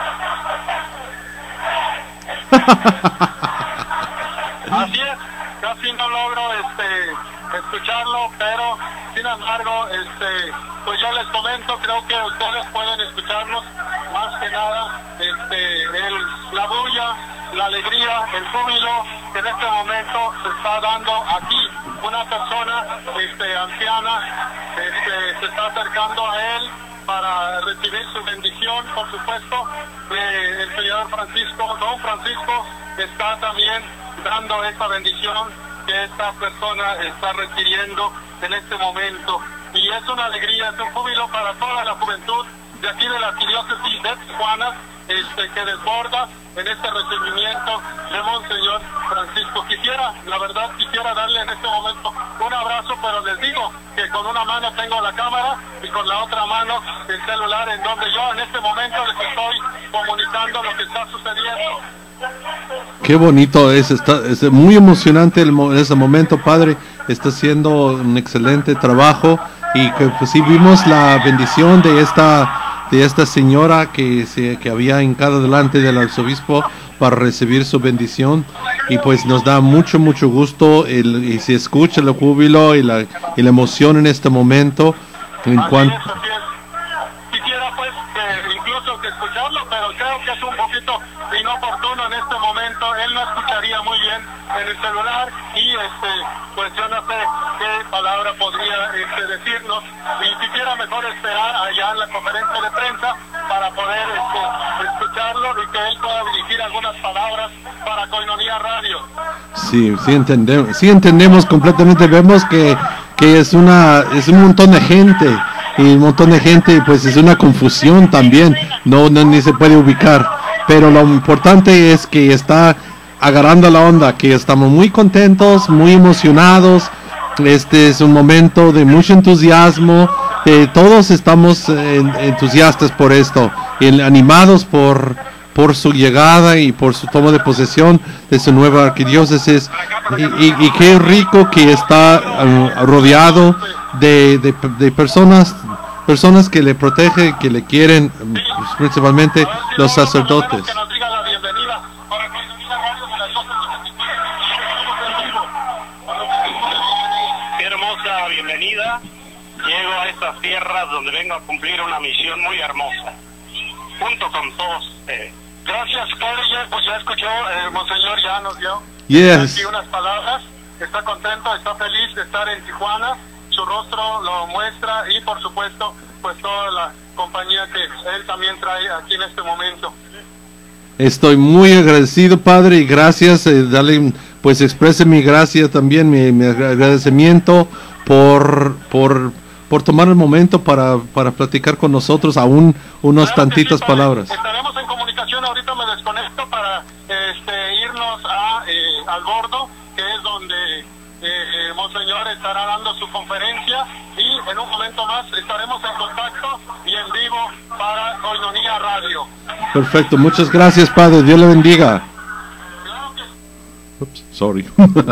Así es, casi no logro este, escucharlo, pero sin embargo, este, pues yo les comento, creo que ustedes pueden escucharnos, más que nada, este, el, la bulla, la alegría, el júbilo que en este momento se está dando aquí. Una persona este, anciana este, se está acercando a él para recibir su bendición, por supuesto. Eh, el señor Francisco, don Francisco, está también dando esta bendición que esta persona está requiriendo en este momento. Y es una alegría, es un júbilo para toda la juventud de aquí de la arquidiócesis de Tijuana, este, que desborda en este recibimiento de Monseñor Francisco. Quisiera, la verdad, quisiera darle en este momento un abrazo, pero les digo que con una mano tengo la cámara y con la otra mano el celular, en donde yo en este momento les estoy comunicando lo que está sucediendo. Qué bonito es, está, es muy emocionante el, ese momento, padre. Está haciendo un excelente trabajo y que pues sí vimos la bendición de esta de esta señora que se que había hincado delante del arzobispo para recibir su bendición, y pues nos da mucho mucho gusto el, y se escucha el júbilo y la, y la emoción en este momento. En cuanto quisiera pues que incluso que escucharlo, pero creo que es un poquito inoportuno en este momento. Él no escucharía muy bien en el celular y este pues yo no sé qué palabra podría este, decirnos, y quisiera mejor esperar allá en la conferencia de prensa para poder este, escucharlo y que él pueda dirigir algunas palabras para Koinonia Radio. Sí, sí entendemos, sí entendemos completamente. Vemos que, que es una es un montón de gente y un montón de gente y pues es una confusión también. No, no ni se puede ubicar. Pero lo importante es que está agarrando la onda, que estamos muy contentos, muy emocionados. Este es un momento de mucho entusiasmo. Eh, todos estamos eh, entusiastas por esto, y animados por por su llegada y por su toma de posesión de su nueva arquidiócesis. Y, y, y qué rico que está uh, rodeado de, de, de personas personas que le protegen, que le quieren, pues, principalmente los sacerdotes. Qué hermosa bienvenida. Llego a estas tierras donde vengo a cumplir una misión muy hermosa, junto con todos ustedes. Gracias, padre. Pues ya escuchó, eh, Monseñor ya nos dio yes. aquí unas palabras. Está contento, está feliz de estar en Tijuana. Su rostro lo muestra, y por supuesto pues toda la compañía que él también trae aquí en este momento. Estoy muy agradecido, padre, y gracias, eh, dale, pues exprese mi gracia también, mi, mi agradecimiento por por por tomar el momento para, para platicar con nosotros aún unas claro tantitas sí, palabras. Estaremos en comunicación. Ahorita me desconecto para este, irnos a eh, al bordo, que es donde Eh, Monseñor estará dando su conferencia, y en un momento más estaremos en contacto y en vivo para Koinonia Radio. Perfecto, muchas gracias, padre, Dios le bendiga. Ups, sorry.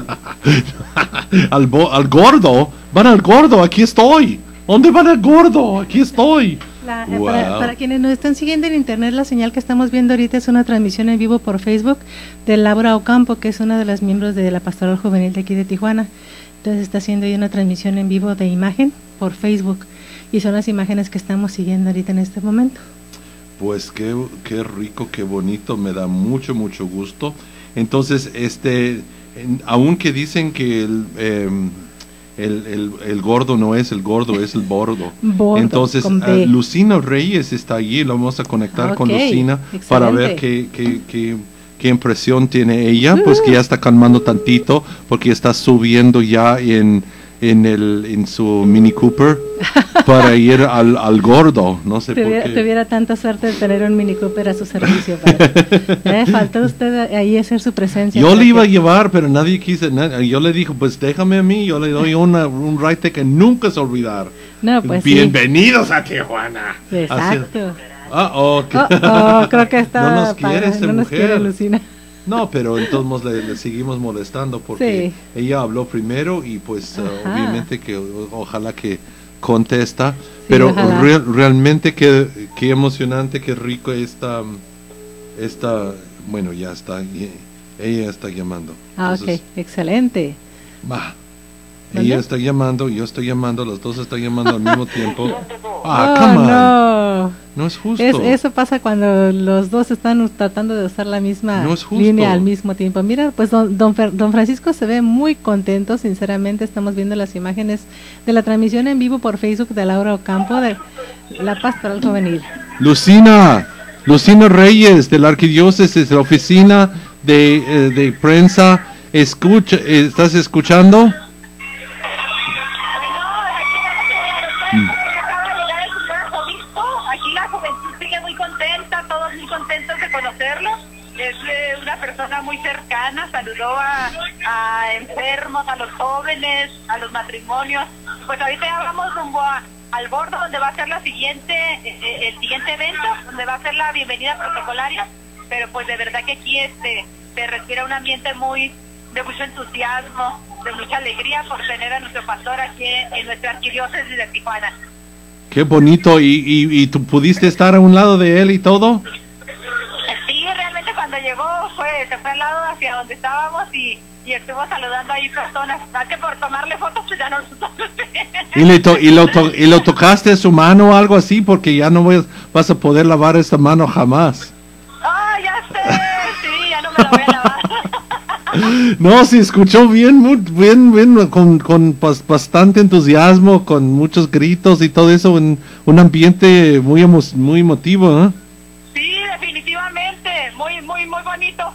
al, bo al gordo, van al gordo, aquí estoy. ¿Dónde van al gordo? Aquí estoy. La, eh, wow. para, para quienes nos están siguiendo en internet, la señal que estamos viendo ahorita es una transmisión en vivo por Facebook de Laura Ocampo, que es una de las miembros de la Pastoral Juvenil de aquí de Tijuana. Entonces está haciendo ahí una transmisión en vivo de imagen por Facebook, y son las imágenes que estamos siguiendo ahorita en este momento. Pues qué, qué rico, qué bonito, me da mucho, mucho gusto. Entonces, este, en, aunque dicen que el... Eh, El, el, el gordo no es el gordo, es el bordo. Bordo, entonces, uh, Lucina Reyes está allí, lo vamos a conectar okay, con Lucina excelente. Para ver qué, qué, qué, qué impresión tiene ella, uh. pues que ya está calmando tantito, porque está subiendo ya en, en, el, en su Mini Cooper para ir al, al gordo, no sé tuviera, por qué. Tuviera tanta suerte de tener un Mini Cooper a su servicio, padre. eh, faltó usted ahí hacer su presencia. Yo le iba que... a llevar, pero nadie quiso, nadie, yo le dije, pues déjame a mí, yo le doy una, un ride que nunca se olvidar. No, pues bienvenidos sí. a Tijuana. Exacto. Ah, oh, okay. oh, oh, creo que está no nos quiere para, esta no mujer. Nos quiere, Lucina. No, pero entonces le, le seguimos molestando porque sí. ella habló primero, y pues uh, obviamente que o, ojalá que contesta, sí, pero re, realmente que, que emocionante, que rico esta, esta, bueno, ya está, ella está llamando. Ah, entonces, ok, excelente. Va. Ella está llamando, yo estoy llamando, los dos están llamando al mismo tiempo. Ah, oh, come on. No. No es justo. Es, eso pasa cuando los dos están tratando de usar la misma no es línea al mismo tiempo. Mira, pues don, don, don Francisco se ve muy contento, sinceramente. Estamos viendo las imágenes de la transmisión en vivo por Facebook de Laura Ocampo de la Pastoral Juvenil. Lucina, Lucina Reyes de la Arquidiócesis, de la oficina de, eh, de prensa. Escucha, ¿estás escuchando? Aquí la juventud sigue muy contenta, todos muy contentos de conocerlo. Es eh, una persona muy cercana, saludó a, a enfermos, a los jóvenes, a los matrimonios. Pues ahorita ya vamos rumbo a, al bordo, donde va a ser la siguiente, eh, el siguiente evento, donde va a ser la bienvenida protocolaria, pero pues de verdad que aquí este se respira un ambiente muy de mucho entusiasmo, de mucha alegría por tener a nuestro pastor aquí en, en nuestra arquidiócesis de Tijuana. Qué bonito, ¿Y, y, y tú pudiste estar a un lado de él y todo? Sí, realmente cuando llegó fue, se fue al lado hacia donde estábamos y, y estuvo saludando ahí personas. Más que por tomarle fotos, pues ya no nos ¿Y, le to y, lo to ¿Y lo tocaste su mano o algo así? Porque ya no voy a, vas a poder lavar esta mano jamás. Ah, oh, ya sé, sí, ya no me la voy a lavar. No, se escuchó bien, muy bien, bien, con, con bastante entusiasmo, con muchos gritos y todo eso, en un ambiente muy emo muy emotivo, ¿no? Sí, definitivamente, muy, muy, muy bonito.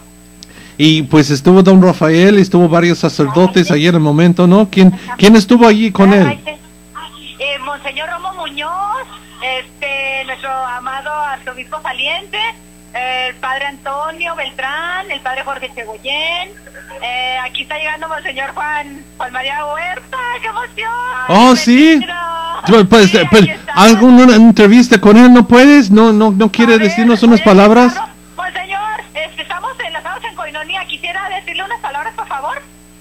Y pues estuvo don Rafael, estuvo varios sacerdotes ahí en el momento, ¿no? ¿Quién, quién estuvo allí con él? Eh, Monseñor Romo Muñoz, este, nuestro amado arzobispo saliente, el padre Antonio Beltrán, el padre Jorge Chegoyen, eh, aquí está llegando Monseñor Juan, Juan María Huerta, ¡qué emoción! Oh, sí. Pues, pues, sí, pues ¿alguna entrevista con él no puedes? ¿No no no quiere ver, decirnos unas palabras? Claro. Monseñor, este, estamos enlazados en Coinonía, quisiera decirle unas palabras, por favor.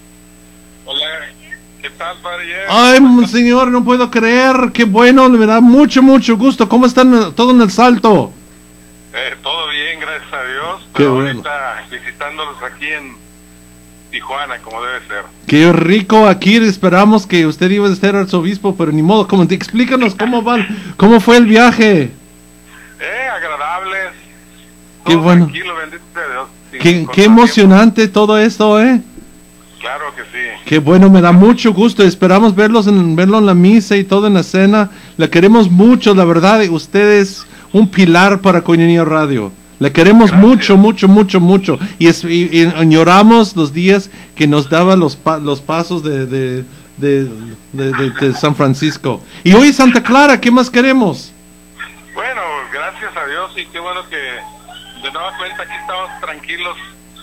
Hola, ¿qué tal, padre? Ay, monseñor, no puedo creer, qué bueno, me da mucho, mucho gusto. ¿Cómo están todo en el Salto? Eh, todo bien, gracias a Dios. Qué pero bueno. Ahorita visitándolos aquí en Tijuana, como debe ser. Qué rico, aquí esperamos que usted iba a ser arzobispo, pero ni modo, como te explícanos cómo va, cómo fue el viaje. Eh, agradables. Qué bueno. Tranquilo, bendito sea Dios. Qué, qué emocionante todo esto, ¿eh? Claro que sí. Qué bueno, me da mucho gusto. Esperamos verlos en, verlo en la misa y todo en la cena. Le queremos mucho, la verdad. Usted es un pilar para Koinonia Radio. Le queremos Gracias. mucho, mucho, mucho, mucho. Y, es, y, y añoramos los días que nos daba los, pa, los pasos de, de, de, de, de, de San Francisco. Y hoy Santa Clara, ¿qué más queremos? Bueno, gracias a Dios y qué bueno que de nueva cuenta aquí estamos tranquilos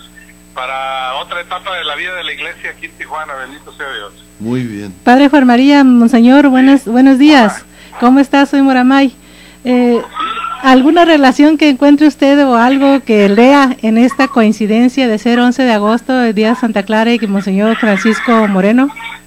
para otra etapa de la vida de la iglesia aquí en Tijuana, bendito sea Dios. Muy bien. Padre Juan María, monseñor, buenos, buenos días. ¿Cómo está? Soy Moramay. Eh, ¿Alguna relación que encuentre usted o algo que lea en esta coincidencia de ser once de agosto, el día de Santa Clara y que monseñor Francisco Moreno?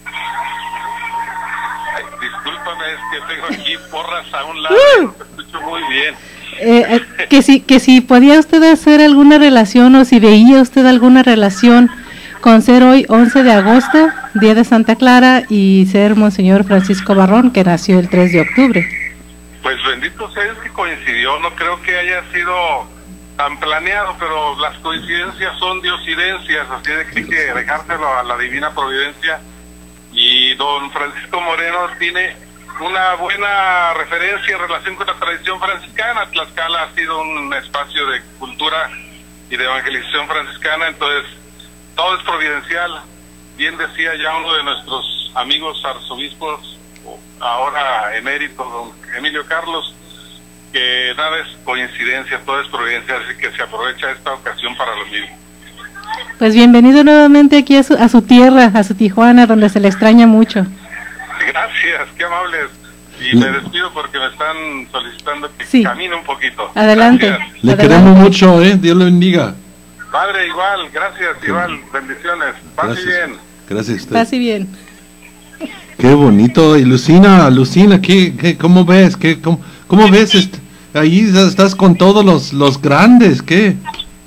Ay, discúlpame, es que tengo aquí porras a un lado, uh. te escucho muy bien. Eh, eh, que si que si podía usted hacer alguna relación o si veía usted alguna relación con ser hoy once de agosto, día de Santa Clara, y ser monseñor Francisco Barrón, que nació el tres de octubre. Pues bendito sea Dios que coincidió, no creo que haya sido tan planeado, pero las coincidencias son diosidencias, así de que hay que dejárselo a la divina providencia. Y don Francisco Moreno tiene una buena referencia en relación con la tradición franciscana. Tlaxcala ha sido un espacio de cultura y de evangelización franciscana, entonces todo es providencial. Bien decía ya uno de nuestros amigos arzobispos, ahora emérito, don Emilio Carlos, que nada es coincidencia, todo es providencial, así que se aprovecha esta ocasión para lo mismo. Pues bienvenido nuevamente aquí a su, a su tierra, a su Tijuana, donde se le extraña mucho. Gracias, qué amables. Y me despido porque me están solicitando que sí. camine un poquito. Adelante. Gracias. Le Adelante. queremos mucho, ¿eh? Dios le bendiga. Padre, igual, gracias, igual, bendiciones. Pase Gracias. bien. Gracias a usted. Pase bien. Qué bonito. Y Lucina, Lucina, ¿qué, qué, ¿cómo ves? ¿Qué, cómo, ¿Cómo ves? Est ahí estás con todos los, los grandes, ¿qué?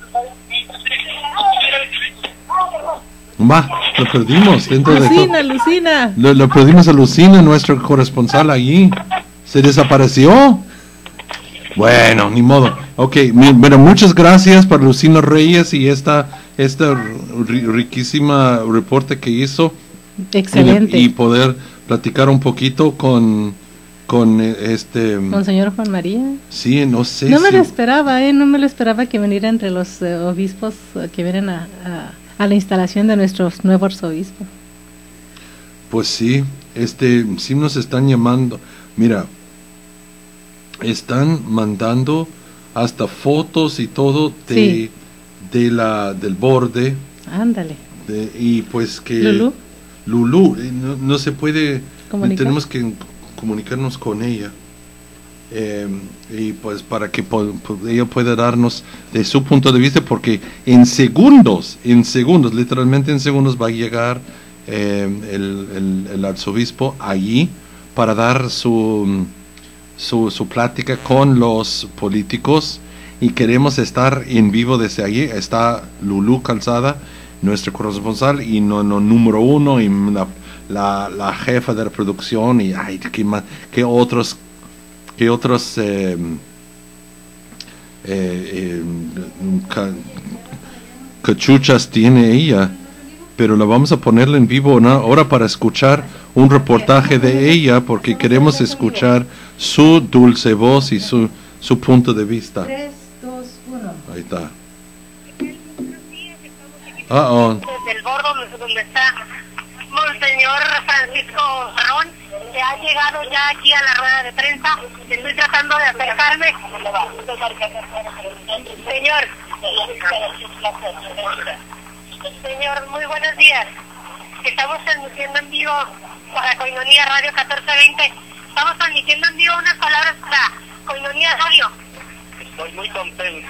Va, lo perdimos dentro Lucina, de Lucina. lo, lo perdimos a Lucina, nuestro corresponsal allí. Se desapareció. Bueno, ni modo. Ok, mi, bueno, muchas gracias para Lucina Reyes y esta, esta ri, riquísima reporte que hizo. Excelente. Y, y poder platicar un poquito con, con este... Monseñor Juan María. Sí, no sé. No me si... lo esperaba, ¿eh? No me lo esperaba que viniera entre los eh, obispos eh, que vienen a, a, a la instalación de nuestro nuevo arzobispo. Pues sí, este, sí nos están llamando. Mira, están mandando hasta fotos y todo de, sí. de la, del borde. Ándale. de, y pues que Lulú, Lulú eh, no, no se puede, ¿Comunicar? tenemos que comunicarnos con ella. Eh, y pues para que po ella pueda darnos de su punto de vista, porque en segundos, en segundos, literalmente en segundos va a llegar eh, el, el, el arzobispo allí para dar su, su, su plática con los políticos, y queremos estar en vivo desde allí. Está Lulú Calzada, nuestra corresponsal, y no, no número uno, y la, la, la jefa de la producción, y ay, qué, más, qué otros ¿Qué otros eh, eh, eh, ca, cachuchas tiene ella? Pero la vamos a ponerla en vivo, ¿no? Ahora para escuchar un reportaje de ella, porque queremos escuchar su dulce voz y su, su punto de vista. tres, dos, uno. Ahí está. Ah, oh. Desde el bordo donde está Monseñor Francisco Barrón, que ha llegado ya aquí a la rueda de prensa. Estoy tratando de acercarme. Señor, señor, muy buenos días. Estamos transmitiendo en vivo para Koinonia Radio catorce veinte. Estamos transmitiendo en vivo unas palabras para Koinonia Radio. Estoy muy contento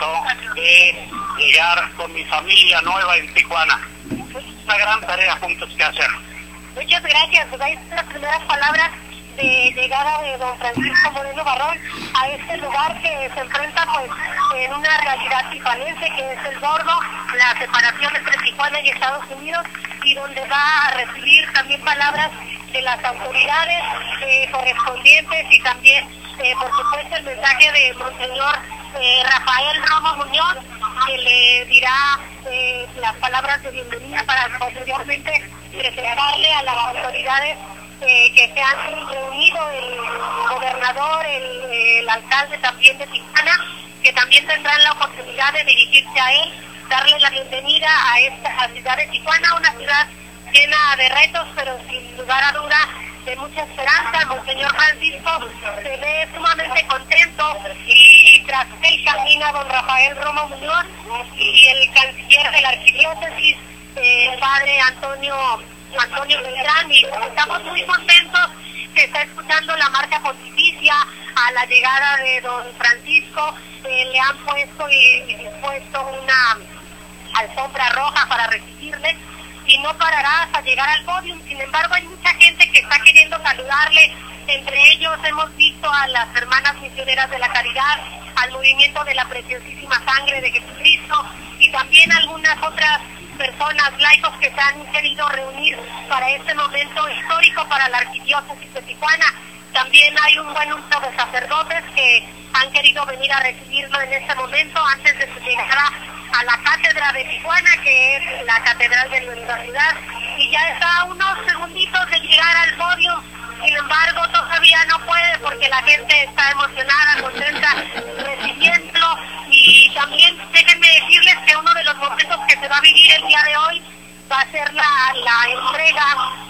de llegar con mi familia nueva en Tijuana. Es una gran tarea juntos que hacer. Muchas gracias. Pues ahí están las primeras palabras de llegada de don Francisco Moreno Barrón a este lugar que se enfrenta pues en una realidad tijuanense, que es el bordo, la separación entre Tijuana y Estados Unidos, y donde va a recibir también palabras de las autoridades eh, correspondientes, y también eh, por supuesto el mensaje de Monseñor eh, Rafael Romo Muñoz, que le dirá eh, las palabras de bienvenida para posteriormente presentarle a las autoridades eh, que se han reunido, el gobernador, el, el alcalde también de Tijuana, que también tendrán la oportunidad de dirigirse a él, darle la bienvenida a esta ciudad de Tijuana, una ciudad llena de retos, pero sin lugar a duda de mucha esperanza. Monseñor Francisco se ve sumamente contento, y tras él camina don Rafael Romo Muñoz y el canciller de la arquidiócesis, eh, el padre Antonio Antonio Beltrán, y estamos muy contentos que está escuchando la marcha pontificia a la llegada de don Francisco. Eh, le han puesto y, y dispuesto una alfombra roja para recibirle, y no parará hasta llegar al podio. Sin embargo, hay mucha gente que está queriendo saludarle. Entre ellos hemos visto a las hermanas misioneras de la caridad, al movimiento de la preciosísima sangre de Jesucristo, y también algunas otras personas, laicos, que se han querido reunir para este momento histórico para la arquidiócesis de Tijuana. También hay un buen número de sacerdotes que han querido venir a recibirlo en este momento antes de su llegada a la cátedra de Tijuana, que es la catedral de nuestra ciudad, y ya está a unos segunditos de llegar al podio. Sin embargo, todavía no puede, porque la gente está emocionada, contenta, recibiéndolo. Y también déjenme decirles que uno de los momentos que se va a vivir el día de hoy va a ser la, la entrega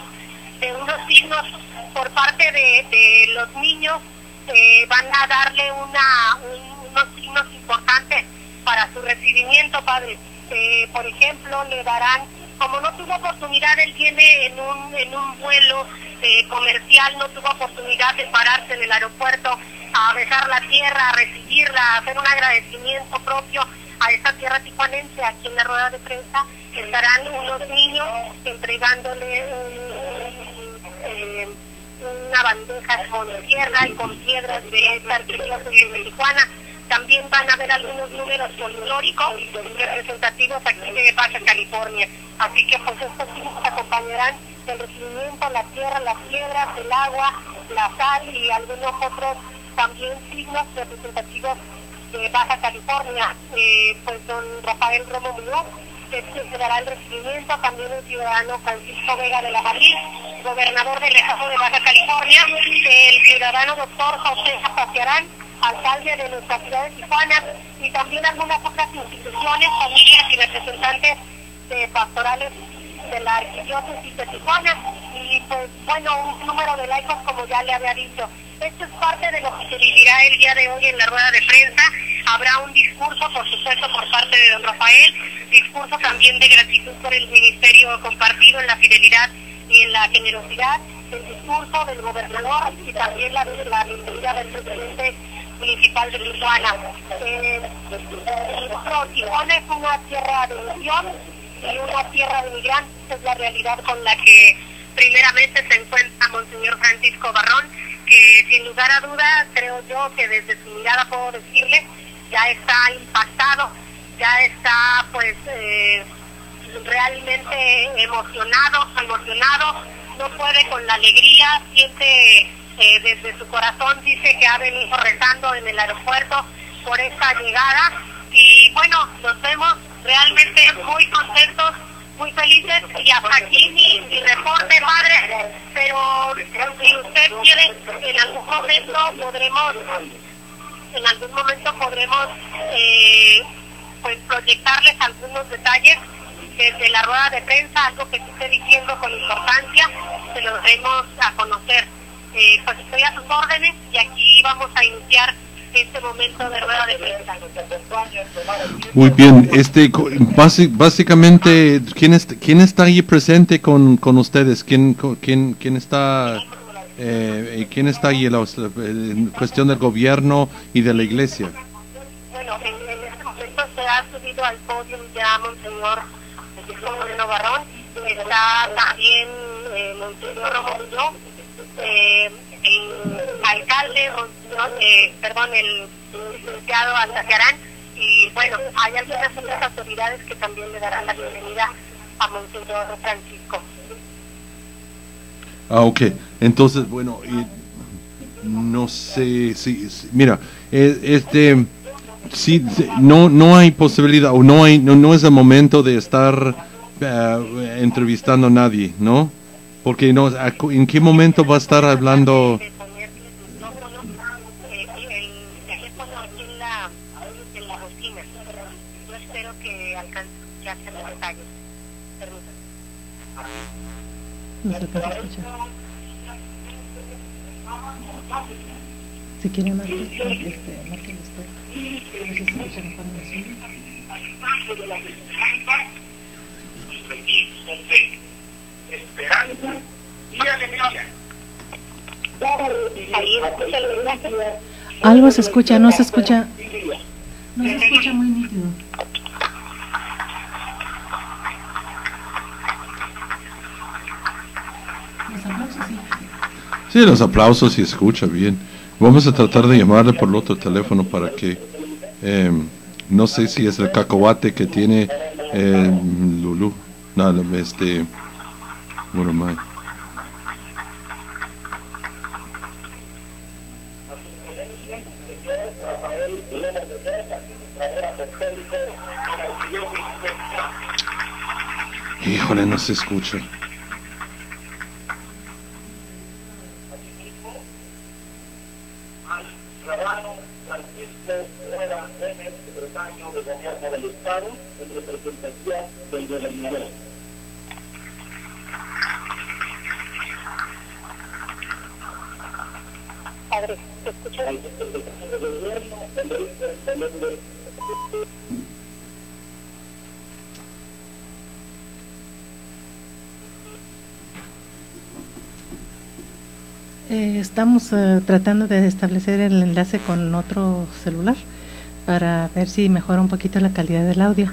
de unos signos por parte de, de los niños. Eh, van a darle una, un, unos signos importantes para su recibimiento, padre. Eh, por ejemplo, le darán, como no tuvo oportunidad, él viene en un, en un vuelo eh, comercial, no tuvo oportunidad de pararse en el aeropuerto a besar la tierra, a recibirla, a hacer un agradecimiento propio a esta tierra tijuanense. Aquí en la rueda de prensa estarán unos niños entregándole un, un, eh, una bandeja con tierra y con piedras de esta arquidiócesis de Tijuana. También van a haber algunos números folclóricos representativos aquí de Baja California. Así que pues estos signos acompañarán el recibimiento, la tierra, las piedras, el agua, la sal y algunos otros también signos representativos de Baja California. Eh, pues don Rafael Romo Muñoz, que se dará el recibimiento, también el ciudadano Francisco Vega de la Madrid, gobernador del estado de Baja California, el ciudadano doctor José Zapaciarán, alcalde de nuestra ciudad de Tijuana, y también algunas otras instituciones, familias y representantes de pastorales de la arquidiócesis de Tijuana, y pues bueno, un número de laicos, como ya le había dicho. Esto es parte de lo que se vivirá el día de hoy en la rueda de prensa. Habrá un discurso, por supuesto, por parte de don Rafael, discurso también de gratitud por el ministerio compartido en la fidelidad y en la generosidad, el discurso del gobernador y también la, la bienvenida del presidente municipal de Tijuana. Eh, Tijuana es una tierra de misión y una tierra de migrantes, es la realidad con la que primeramente se encuentra Monseñor Francisco Barrón, que sin lugar a duda creo yo que desde su mirada puedo decirle, ya está impactado, ya está pues eh, realmente emocionado, emocionado, no puede con la alegría, siente eh, desde su corazón, dice que ha venido rezando en el aeropuerto por esta llegada y bueno, nos vemos realmente muy contentos, muy felices y hasta aquí mi, mi reporte, padre, pero si usted quiere, en algún momento podremos, en algún momento podremos eh, pues proyectarles algunos detalles desde la rueda de prensa, algo que esté diciendo con importancia, se lo daremos a conocer. Eh, pues estoy a sus órdenes y aquí vamos a iniciar este momento de rueda de prensa. Muy bien, este básicamente, ¿quién, es, quién está ahí presente con, con ustedes? ¿Quién, quién, quién está eh, quién está ahí en, la, en cuestión del gobierno y de la iglesia? Bueno, en, en este momento se ha subido al podio ya Monseñor Moreno Barrón, está también eh, Monseñor Romulo, eh, el alcalde, eh, perdón, el licenciado Altajarán, y bueno, hay algunas otras autoridades que también le darán la bienvenida a Monseñor Francisco. Ah, ok. Entonces, bueno, eh, no sé si, si mira, eh, este, sí, no, no hay posibilidad, o no hay, no, no es el momento de estar uh, entrevistando a nadie, ¿no? Porque no, ¿en qué momento va a estar hablando? No se alcanza a escuchar. Si quiere marcar, este, marquen usted. No se escucha mejor en el suyo. Esperanza y alegría. Algo se escucha, no se escucha. No se escucha muy nítido. Los aplausos sí. Sí, los aplausos sí escucha bien. Vamos a tratar de llamarle por el otro teléfono para que eh, no sé si es el cacahuate que tiene eh, Lulú. No, este bueno, más. Híjole, no se escucha. Padre, ¿te escuchas? Eh, estamos eh, tratando de establecer el enlace con otro celular para ver si mejora un poquito la calidad del audio.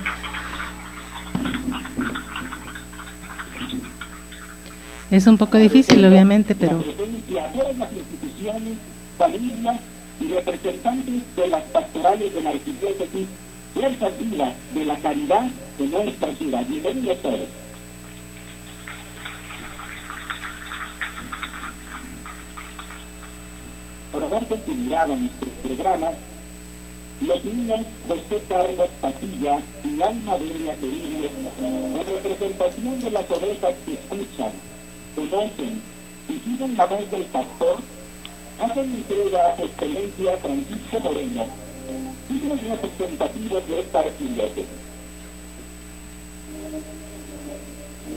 Es un poco difícil, obviamente, pero... todas las instituciones, familias y representantes de las pastorales de la arquidiócesis, fuerzas vivas de la caridad de nuestra ciudad. Bienvenidos todos. Para dar continuidad a nuestros programas, los niños José Carlos Patilla y Alma Delia Querido, en representación de las ovejas que escuchan, conocen y siguen la voz del pastor, hacen entrega a su excelencia Francisco Moreno, signos representativos de esta arquidiócesis.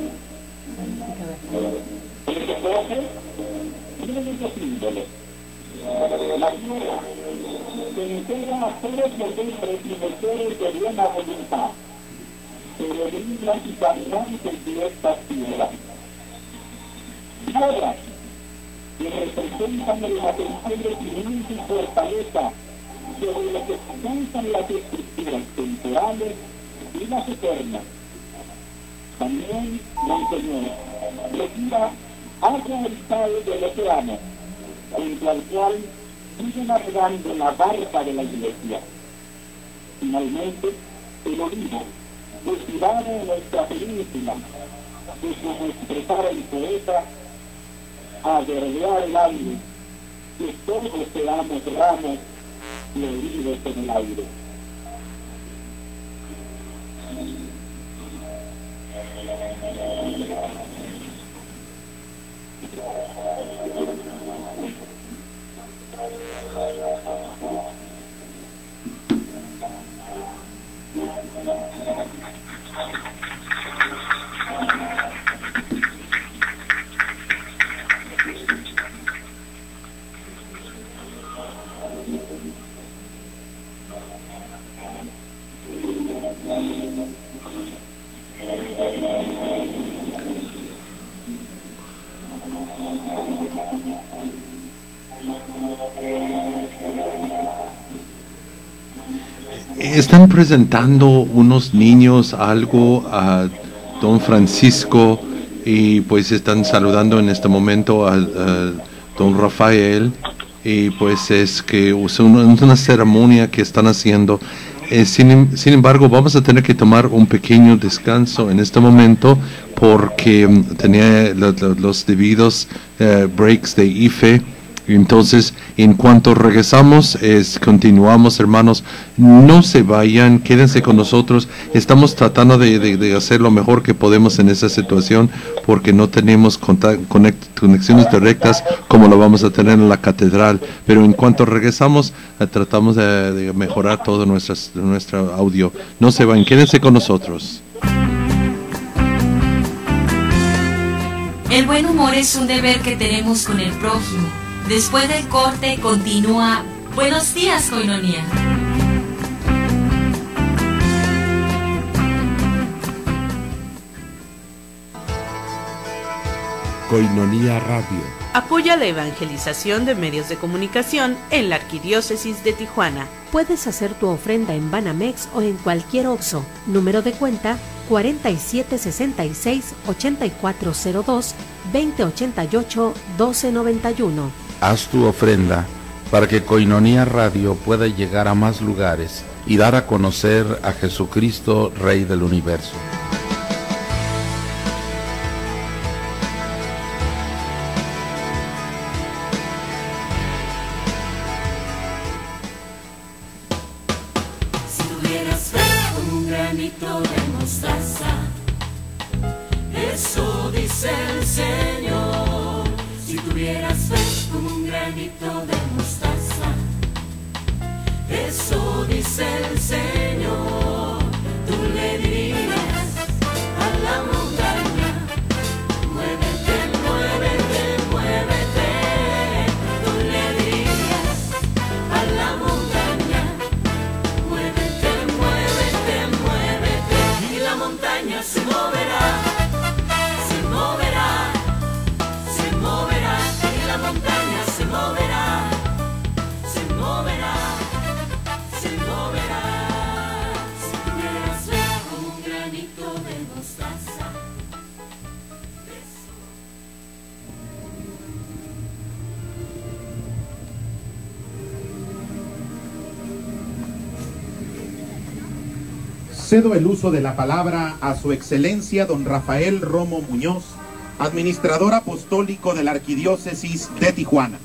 El lenguaje tiene muchos símbolos, La tierra se entrega a todos los hombres y mujeres de buena voluntad, peregrinos y caminantes de esta tierra. Tierras que representan el material de cimiento y fortaleza sobre lo que se piensan las estructuras temporales y las eternas. También, Monseñor, retira agua vital del océano, junto al cual sigue navegando la barca de la Iglesia. Finalmente, el olivo, cultivado en nuestra península, que como expresara el poeta, a verdear el aire, que todos seamos ramos floridos en el aire. Están presentando unos niños algo a don Francisco y pues están saludando en este momento a, a don Rafael y pues es que es una, una ceremonia que están haciendo. Eh, sin, sin embargo, vamos a tener que tomar un pequeño descanso en este momento porque um, tenía lo, lo, los debidos uh, breaks de I F E. Entonces, en cuanto regresamos, es, continuamos, hermanos. No se vayan, quédense con nosotros. Estamos tratando de, de, de hacer lo mejor que podemos en esa situación porque no tenemos conexiones directas como lo vamos a tener en la catedral. Pero en cuanto regresamos, eh, tratamos de, de mejorar todo nuestras, nuestro audio. No se vayan, quédense con nosotros. El buen humor es un deber que tenemos con el prójimo. Después del corte continúa Buenos días, Koinonia. Koinonia Radio. Apoya la evangelización de medios de comunicación en la Arquidiócesis de Tijuana. Puedes hacer tu ofrenda en Banamex o en cualquier Oxxo. Número de cuenta cuarenta y siete sesenta y seis ochenta y cuatro cero dos veinte ochenta y ocho doce noventa y uno. Haz tu ofrenda para que Koinonia Radio pueda llegar a más lugares y dar a conocer a Jesucristo, Rey del Universo. Si tuvieras fe como un granito de mostaza, eso dice el Señor. Si tuvieras fe como un granito de mostaza, eso dice el Señor. Tú le dirías a la montaña, muévete, muévete, muévete. Tú le dirías a la montaña, muévete, muévete, muévete. Y la montaña se moverá, se moverá, se moverá. Y la montaña se moverá, se moverá, se moverá. Si tuvieras fe como un granito de mostaza. Cedo el uso de la palabra a su excelencia don Rafael Romo Muñoz, administrador apostólico de la Arquidiócesis de Tijuana.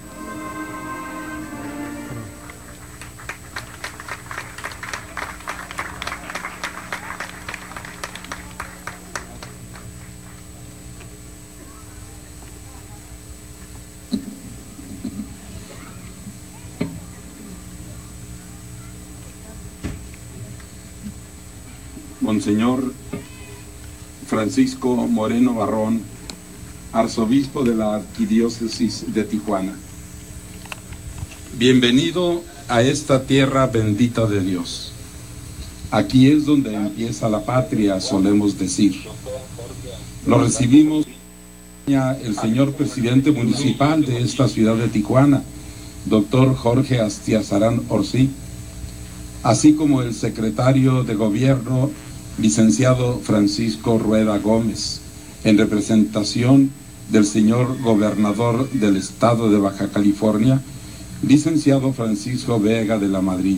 Monseñor Francisco Moreno Barrón, arzobispo de la Arquidiócesis de Tijuana. Bienvenido a esta tierra bendita de Dios. Aquí es donde empieza la patria, solemos decir. Lo recibimos el señor presidente municipal de esta ciudad de Tijuana, doctor Jorge Astiazarán Orsi, así como el secretario de gobierno, licenciado Francisco Rueda Gómez, en representación del señor gobernador del estado de Baja California, licenciado Francisco Vega de la Madrid.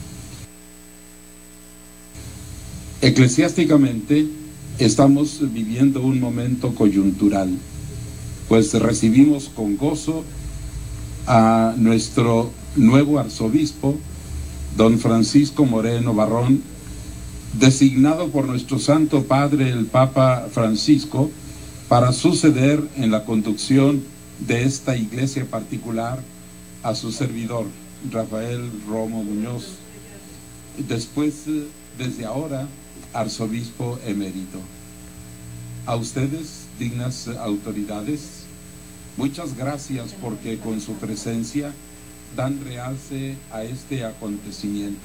Eclesiásticamente, estamos viviendo un momento coyuntural, pues recibimos con gozo a nuestro nuevo arzobispo, don Francisco Moreno Barrón, designado por nuestro Santo Padre el Papa Francisco para suceder en la conducción de esta iglesia particular a su servidor, Rafael Romo Muñoz, después, desde ahora, arzobispo emérito. A ustedes, dignas autoridades, muchas gracias porque con su presencia dan realce a este acontecimiento.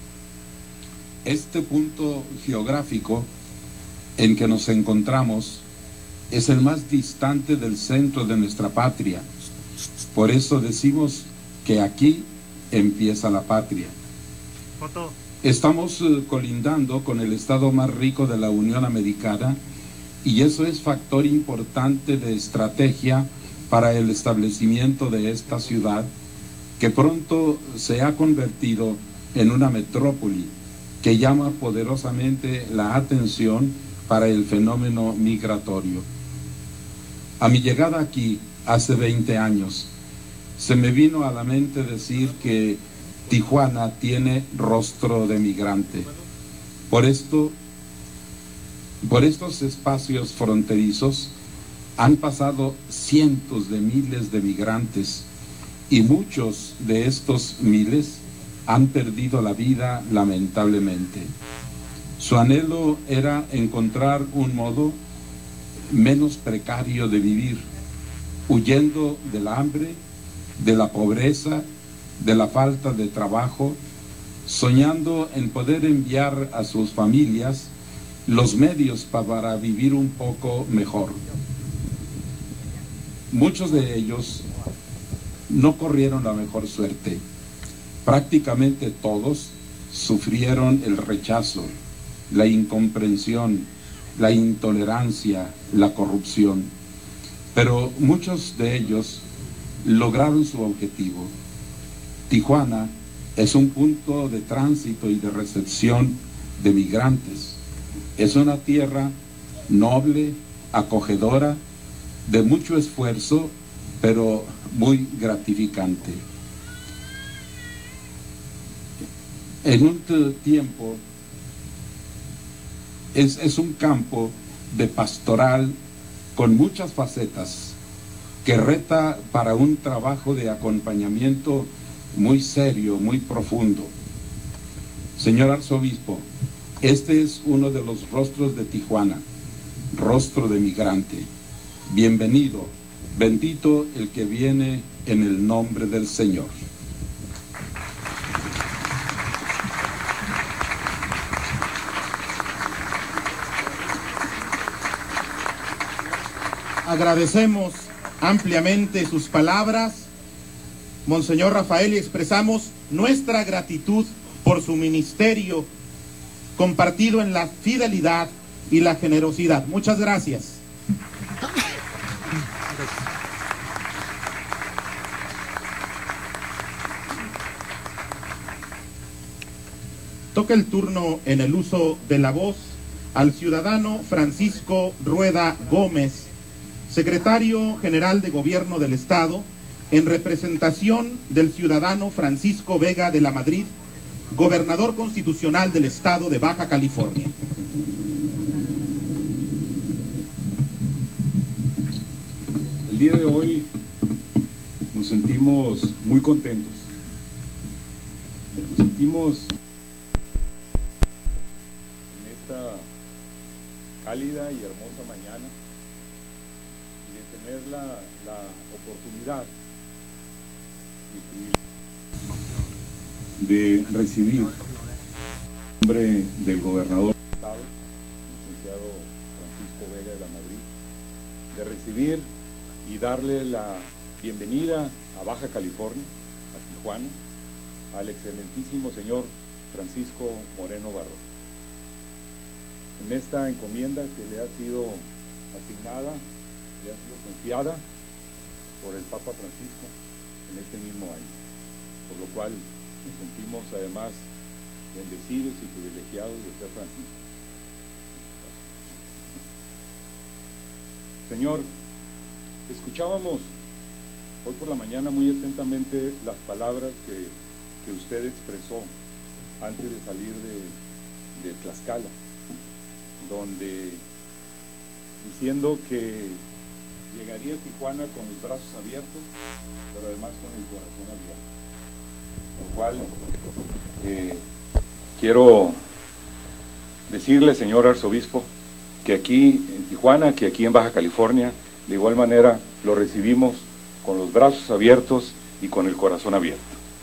Este punto geográfico en que nos encontramos es el más distante del centro de nuestra patria. Por eso decimos que aquí empieza la patria. Estamos uh, colindando con el estado más rico de la Unión Americana y eso es factor importante de estrategia para el establecimiento de esta ciudad, que pronto se ha convertido en una metrópoli que llama poderosamente la atención para el fenómeno migratorio. A mi llegada aquí, hace veinte años, se me vino a la mente decir que Tijuana tiene rostro de migrante. Por esto, por estos espacios fronterizos han pasado cientos de miles de migrantes y muchos de estos miles han perdido la vida lamentablemente. Su anhelo era encontrar un modo menos precario de vivir, huyendo del hambre, de la pobreza, de la falta de trabajo, soñando en poder enviar a sus familias los medios para vivir un poco mejor. Muchos de ellos no corrieron la mejor suerte. Prácticamente todos sufrieron el rechazo, la incomprensión, la intolerancia, la corrupción. Pero muchos de ellos lograron su objetivo. Tijuana es un punto de tránsito y de recepción de migrantes. Es una tierra noble, acogedora, de mucho esfuerzo, pero muy gratificante. En un tiempo es, es un campo de pastoral con muchas facetas que reta para un trabajo de acompañamiento muy serio, muy profundo. Señor arzobispo, este es uno de los rostros de Tijuana, rostro de migrante. Bienvenido, bendito el que viene en el nombre del Señor. Agradecemos ampliamente sus palabras, Monseñor Rafael, y expresamos nuestra gratitud por su ministerio compartido en la fidelidad y la generosidad. Muchas gracias. Toca el turno en el uso de la voz al ciudadano Francisco Rueda Gómez, secretario general de Gobierno del Estado, en representación del ciudadano Francisco Vega de la Madrid, gobernador constitucional del Estado de Baja California. El día de hoy nos sentimos muy contentos. Nos sentimos en esta cálida y hermosa mañana y de tener la, la oportunidad de de recibir en nombre del gobernador del Estado, licenciado Francisco Vega de la Madrid, de recibir y darle la bienvenida a Baja California, a Tijuana, al excelentísimo señor Francisco Moreno Barrón. En esta encomienda que le ha sido asignada, le ha sido confiada por el Papa Francisco en este mismo año, por lo cual nos sentimos además bendecidos y privilegiados de ser Francisco. Señor, escuchábamos hoy por la mañana muy atentamente las palabras que, que usted expresó antes de salir de, de Tlaxcala, donde diciendo que llegaría a Tijuana con los brazos abiertos, pero además con el corazón abierto. Por lo cual eh, quiero decirle, señor arzobispo, que aquí en Tijuana, que aquí en Baja California, de igual manera lo recibimos con los brazos abiertos y con el corazón abierto.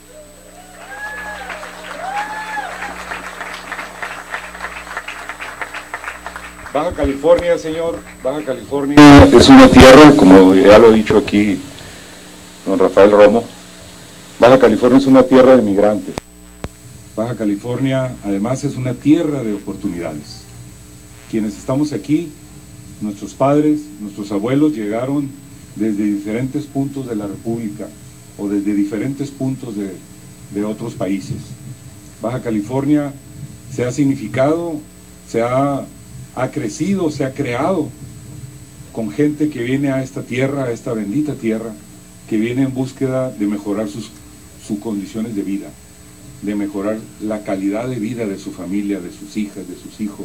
Baja California, señor, Baja California es una tierra, como ya lo ha dicho aquí don Rafael Romo, Baja California es una tierra de migrantes. Baja California además es una tierra de oportunidades. Quienes estamos aquí, nuestros padres, nuestros abuelos llegaron desde diferentes puntos de la República o desde diferentes puntos de, de otros países. Baja California se ha significado, se ha, ha crecido, se ha creado con gente que viene a esta tierra, a esta bendita tierra, que viene en búsqueda de mejorar sus, sus condiciones de vida, de mejorar la calidad de vida de su familia, de sus hijas, de sus hijos.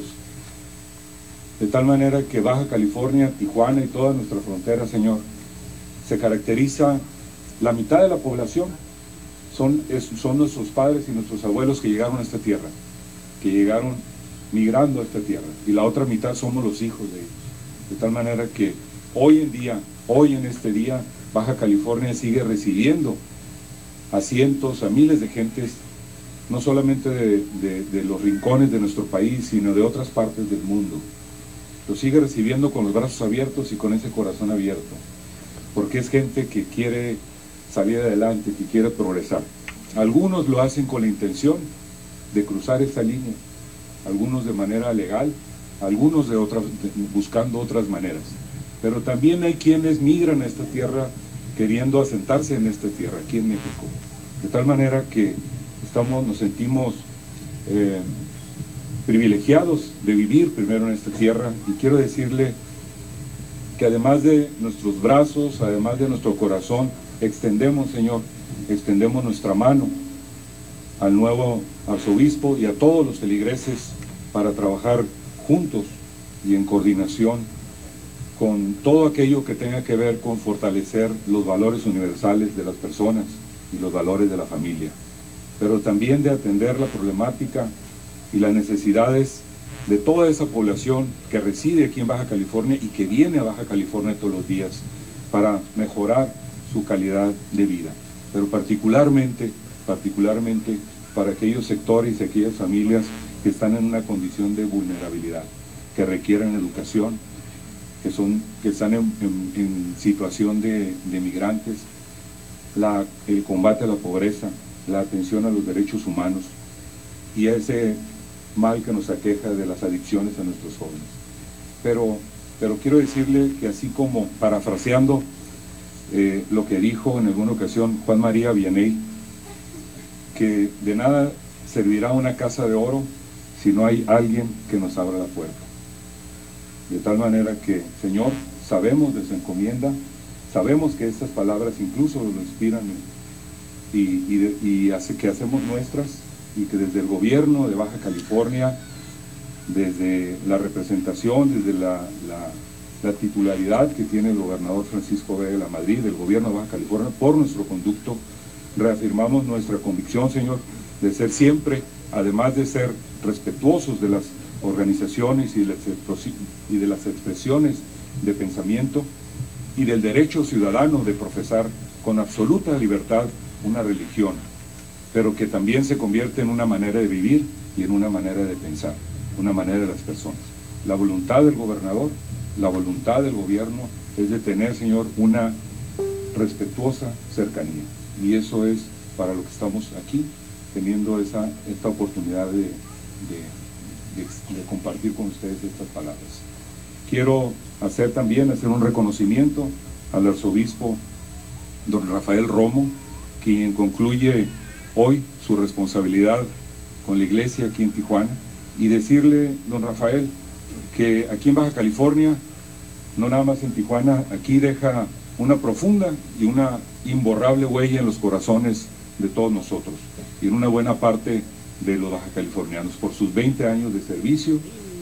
De tal manera que Baja California, Tijuana y toda nuestra frontera, Señor, se caracteriza, la mitad de la población son, es, son nuestros padres y nuestros abuelos que llegaron a esta tierra, que llegaron migrando a esta tierra, y la otra mitad somos los hijos de ellos. De tal manera que hoy en día, hoy en este día, Baja California sigue recibiendo a cientos, a miles de gentes, no solamente de, de, de los rincones de nuestro país, sino de otras partes del mundo. Lo sigue recibiendo con los brazos abiertos y con ese corazón abierto, porque es gente que quiere salir adelante, que quiere progresar. Algunos lo hacen con la intención de cruzar esta línea, algunos de manera legal, algunos de otras, de, buscando otras maneras. Pero también hay quienes migran a esta tierra queriendo asentarse en esta tierra, aquí en México. De tal manera que estamos, nos sentimos eh, privilegiados de vivir primero en esta tierra, y quiero decirle que además de nuestros brazos, además de nuestro corazón, extendemos, Señor, extendemos nuestra mano al nuevo arzobispo y a todos los feligreses para trabajar juntos y en coordinación con todo aquello que tenga que ver con fortalecer los valores universales de las personas y los valores de la familia, pero también de atender la problemática y las necesidades de toda esa población que reside aquí en Baja California y que viene a Baja California todos los días para mejorar su calidad de vida, pero particularmente, particularmente para aquellos sectores y aquellas familias que están en una condición de vulnerabilidad, que requieren educación, que, son, que están en, en, en situación de, de migrantes, la, el combate a la pobreza, la atención a los derechos humanos y ese mal que nos aqueja de las adicciones a nuestros jóvenes. Pero, pero quiero decirle que así como parafraseando eh, lo que dijo en alguna ocasión Juan María Vianney, que de nada servirá una casa de oro si no hay alguien que nos abra la puerta. De tal manera que, Señor, sabemos de su encomienda, sabemos que estas palabras incluso lo inspiran y, y, de, y hace que hacemos nuestras, y que desde el gobierno de Baja California, desde la representación, desde la, la, la titularidad que tiene el gobernador Francisco Vega de la Madrid, del gobierno de Baja California, por nuestro conducto, reafirmamos nuestra convicción, Señor, de ser siempre, además de ser respetuosos de las organizaciones y de las, y de las expresiones de pensamiento y del derecho ciudadano de profesar con absoluta libertad una religión, pero que también se convierte en una manera de vivir y en una manera de pensar, una manera de las personas. La voluntad del gobernador, la voluntad del gobierno es de tener, Señor, una respetuosa cercanía, y eso es para lo que estamos aquí, teniendo esa, esta oportunidad de, de, de, de compartir con ustedes estas palabras. Quiero hacer también, hacer un reconocimiento al arzobispo don Rafael Romo, quien concluye hoy su responsabilidad con la iglesia aquí en Tijuana, y decirle, don Rafael, que aquí en Baja California, no nada más en Tijuana, aquí deja una profunda y una imborrable huella en los corazones de todos nosotros, y en una buena parte de los baja californianos, por sus veinte años de servicio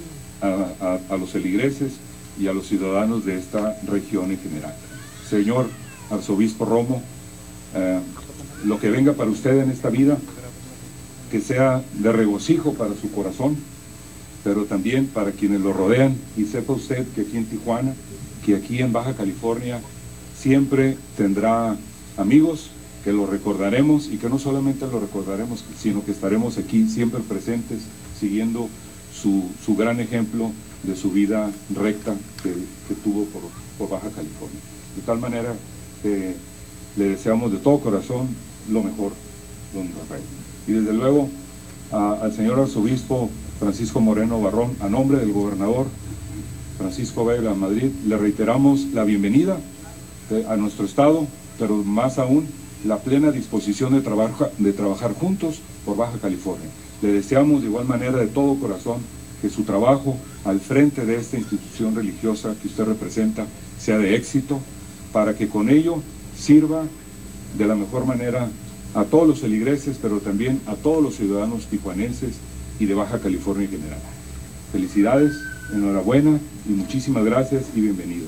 a, a, a los feligreses y a los ciudadanos de esta región en general. Señor arzobispo Romo, eh, lo que venga para usted en esta vida, que sea de regocijo para su corazón, pero también para quienes lo rodean, y sepa usted que aquí en Tijuana, que aquí en Baja California, siempre tendrá amigos que lo recordaremos, y que no solamente lo recordaremos, sino que estaremos aquí siempre presentes, siguiendo su, su gran ejemplo de su vida recta que, que tuvo por, por Baja California. De tal manera que le deseamos de todo corazón lo mejor, don Rafael. Y desde luego a, al señor arzobispo Francisco Moreno Barrón, a nombre del gobernador Francisco Vega Madrid, le reiteramos la bienvenida de, a nuestro estado, pero más aún la plena disposición de, trabaja, de trabajar juntos por Baja California. Le deseamos de igual manera de todo corazón que su trabajo al frente de esta institución religiosa que usted representa sea de éxito, para que con ello sirva de la mejor manera a todos los feligreses, pero también a todos los ciudadanos tijuanenses y de Baja California en general. Felicidades, enhorabuena y muchísimas gracias y bienvenidos.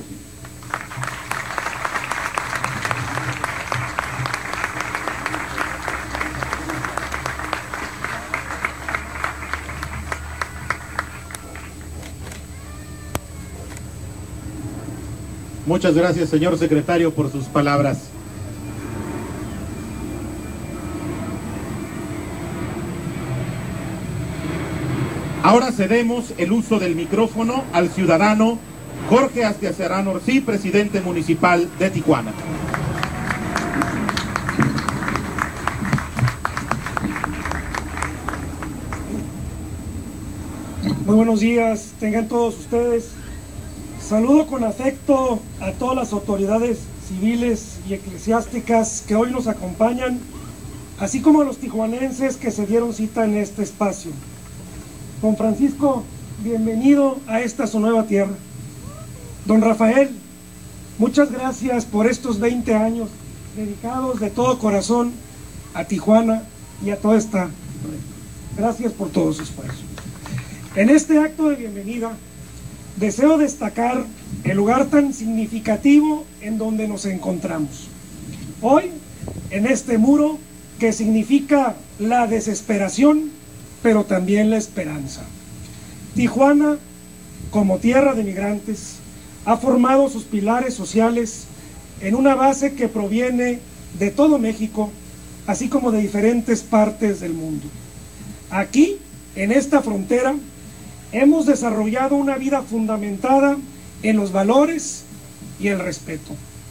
Muchas gracias, señor secretario, por sus palabras. Ahora cedemos el uso del micrófono al ciudadano Jorge Astiazarán Orsi, presidente municipal de Tijuana. Muy buenos días, tengan todos ustedes. Saludo con afecto a todas las autoridades civiles y eclesiásticas que hoy nos acompañan, así como a los tijuanenses que se dieron cita en este espacio. Don Francisco, bienvenido a esta su nueva tierra. Don Rafael, muchas gracias por estos veinte años dedicados de todo corazón a Tijuana y a toda esta red. Gracias por todo su esfuerzo. En este acto de bienvenida, deseo destacar el lugar tan significativo en donde nos encontramos. Hoy, en este muro que significa la desesperación, pero también la esperanza. Tijuana, como tierra de migrantes, ha formado sus pilares sociales en una base que proviene de todo México, así como de diferentes partes del mundo. Aquí, en esta frontera, hemos desarrollado una vida fundamentada en los valores y el respeto.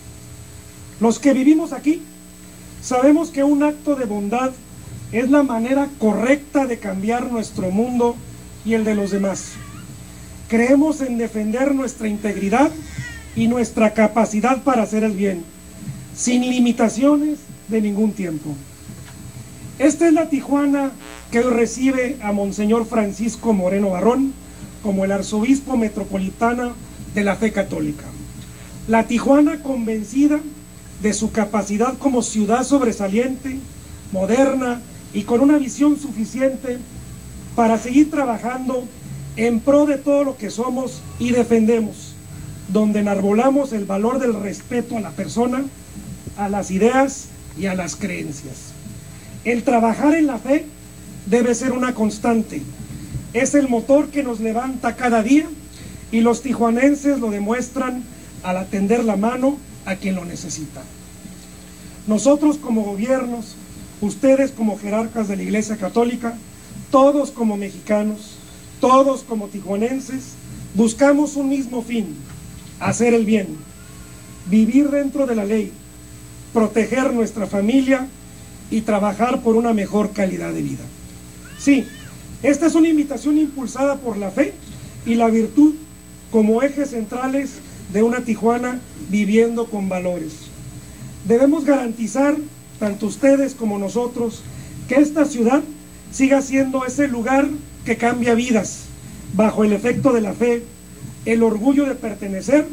Los que vivimos aquí sabemos que un acto de bondad es la manera correcta de cambiar nuestro mundo y el de los demás. Creemos en defender nuestra integridad y nuestra capacidad para hacer el bien, sin limitaciones de ningún tiempo. Esta es la Tijuana que hoy recibe a Monseñor Francisco Moreno Barrón como el arzobispo metropolitano de la fe católica. La Tijuana convencida de su capacidad como ciudad sobresaliente, moderna y con una visión suficiente para seguir trabajando en pro de todo lo que somos y defendemos, donde enarbolamos el valor del respeto a la persona, a las ideas y a las creencias. El trabajar en la fe debe ser una constante. Es el motor que nos levanta cada día y los tijuanenses lo demuestran al tender la mano a quien lo necesita. Nosotros como gobiernos ustedes como jerarcas de la Iglesia Católica, todos como mexicanos, todos como tijuanenses, buscamos un mismo fin: hacer el bien, vivir dentro de la ley, proteger nuestra familia y trabajar por una mejor calidad de vida. Sí, esta es una invitación impulsada por la fe y la virtud como ejes centrales de una Tijuana viviendo con valores. Debemos garantizar, tanto ustedes como nosotros, que esta ciudad siga siendo ese lugar que cambia vidas, bajo el efecto de la fe, el orgullo de pertenecer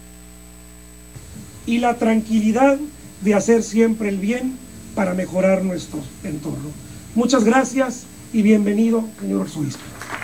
y la tranquilidad de hacer siempre el bien para mejorar nuestro entorno. Muchas gracias y bienvenido, señor arzobispo.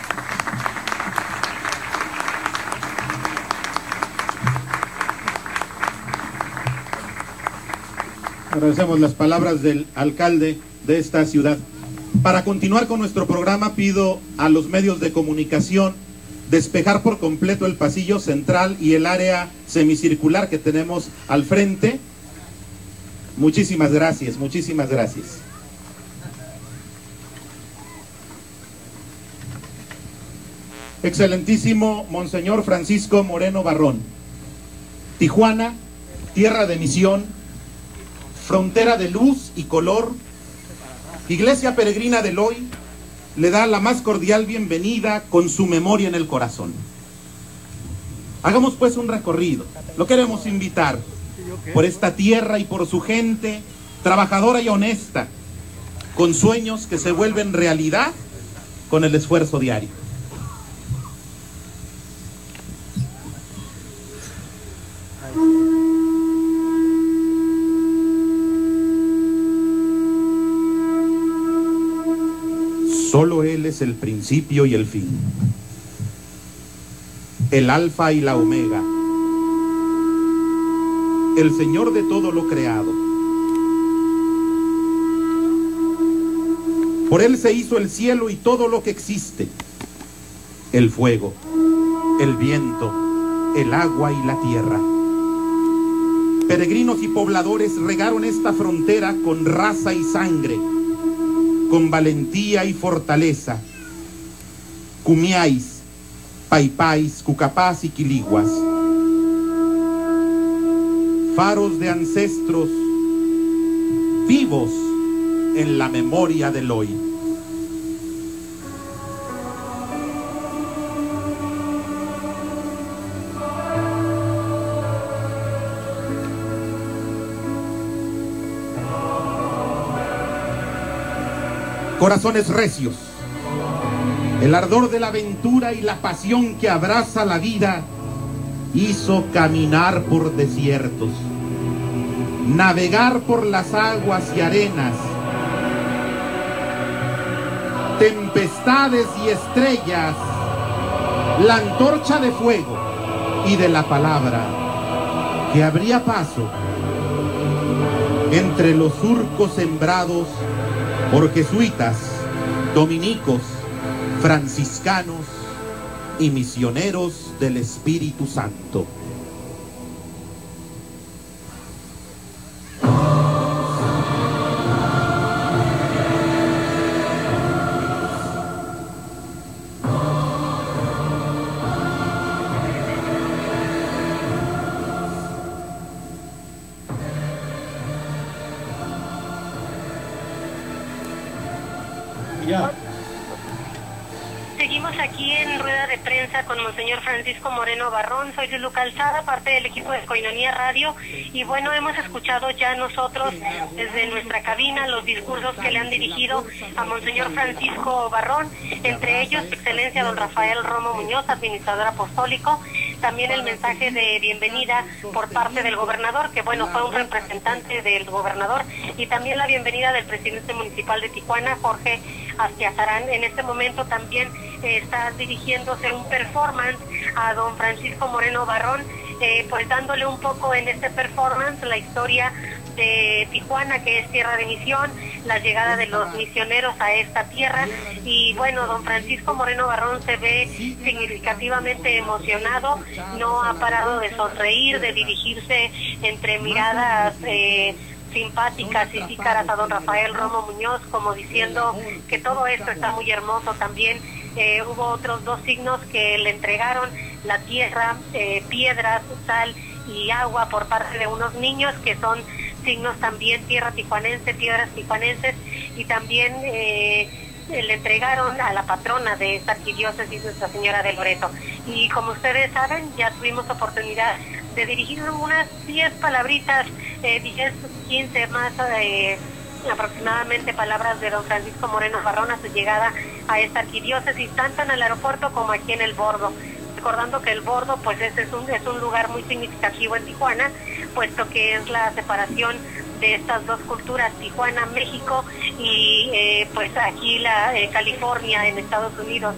Agradecemos las palabras del alcalde de esta ciudad. Para continuar con nuestro programa, pido a los medios de comunicación despejar por completo el pasillo central y el área semicircular que tenemos al frente. Muchísimas gracias, muchísimas gracias. Excelentísimo Monseñor Francisco Moreno Barrón, Tijuana, tierra de misión, frontera de luz y color, Iglesia Peregrina del Hoy le da la más cordial bienvenida con su memoria en el corazón. Hagamos pues un recorrido. Lo queremos invitar por esta tierra y por su gente trabajadora y honesta, con sueños que se vuelven realidad con el esfuerzo diario. Solo Él es el principio y el fin, el alfa y la omega, el Señor de todo lo creado. Por Él se hizo el cielo y todo lo que existe, el fuego, el viento, el agua y la tierra. Peregrinos y pobladores regaron esta frontera con raza y sangre, con valentía y fortaleza. Cumiáis, paipáis, cucapás y quiliguas, faros de ancestros vivos en la memoria del hoy. Corazones recios, el ardor de la aventura y la pasión que abraza la vida hizo caminar por desiertos, navegar por las aguas y arenas, tempestades y estrellas, la antorcha de fuego y de la palabra que abría paso entre los surcos sembrados por jesuitas, dominicos, franciscanos y misioneros del Espíritu Santo. Seguimos aquí en rueda de prensa con Monseñor Francisco Moreno Barrón. Soy Lulu Calzada, parte del equipo de Koinonia Radio, y bueno, hemos escuchado ya nosotros desde nuestra cabina los discursos que le han dirigido a Monseñor Francisco Barrón, entre ellos excelencia don Rafael Romo Muñoz, administrador apostólico, también el mensaje de bienvenida por parte del gobernador, que bueno, fue un representante del gobernador, y también la bienvenida del presidente municipal de Tijuana, Jorge Astiazarán. En este momento también eh, está dirigiéndose un performance a don Francisco Moreno Barrón, eh, pues dándole un poco en este performance la historia de Tijuana, que es tierra de misión, la llegada de los misioneros a esta tierra, y bueno, don Francisco Moreno Barrón se ve significativamente emocionado, no ha parado de sonreír, de dirigirse entre miradas eh, simpáticas y pícaras a don Rafael Romo Muñoz, como diciendo que todo esto está muy hermoso. También eh, hubo otros dos signos que le entregaron: la tierra, eh, piedras, sal y agua por parte de unos niños, que son signos también tierra tijuanense, piedras tijuanenses, y también eh, le entregaron a la patrona de esta arquidiócesis, Nuestra Señora de Loreto. Y como ustedes saben, ya tuvimos oportunidad de dirigir unas diez palabritas, eh, diez, quince más eh, aproximadamente palabras de don Francisco Moreno Barrón a su llegada a esta arquidiócesis, tanto en el aeropuerto como aquí en el Bordo. Recordando que el Bordo pues es, es, un, es un lugar muy significativo en Tijuana, puesto que es la separación de estas dos culturas, Tijuana, México, y eh, pues aquí la eh, California en Estados Unidos.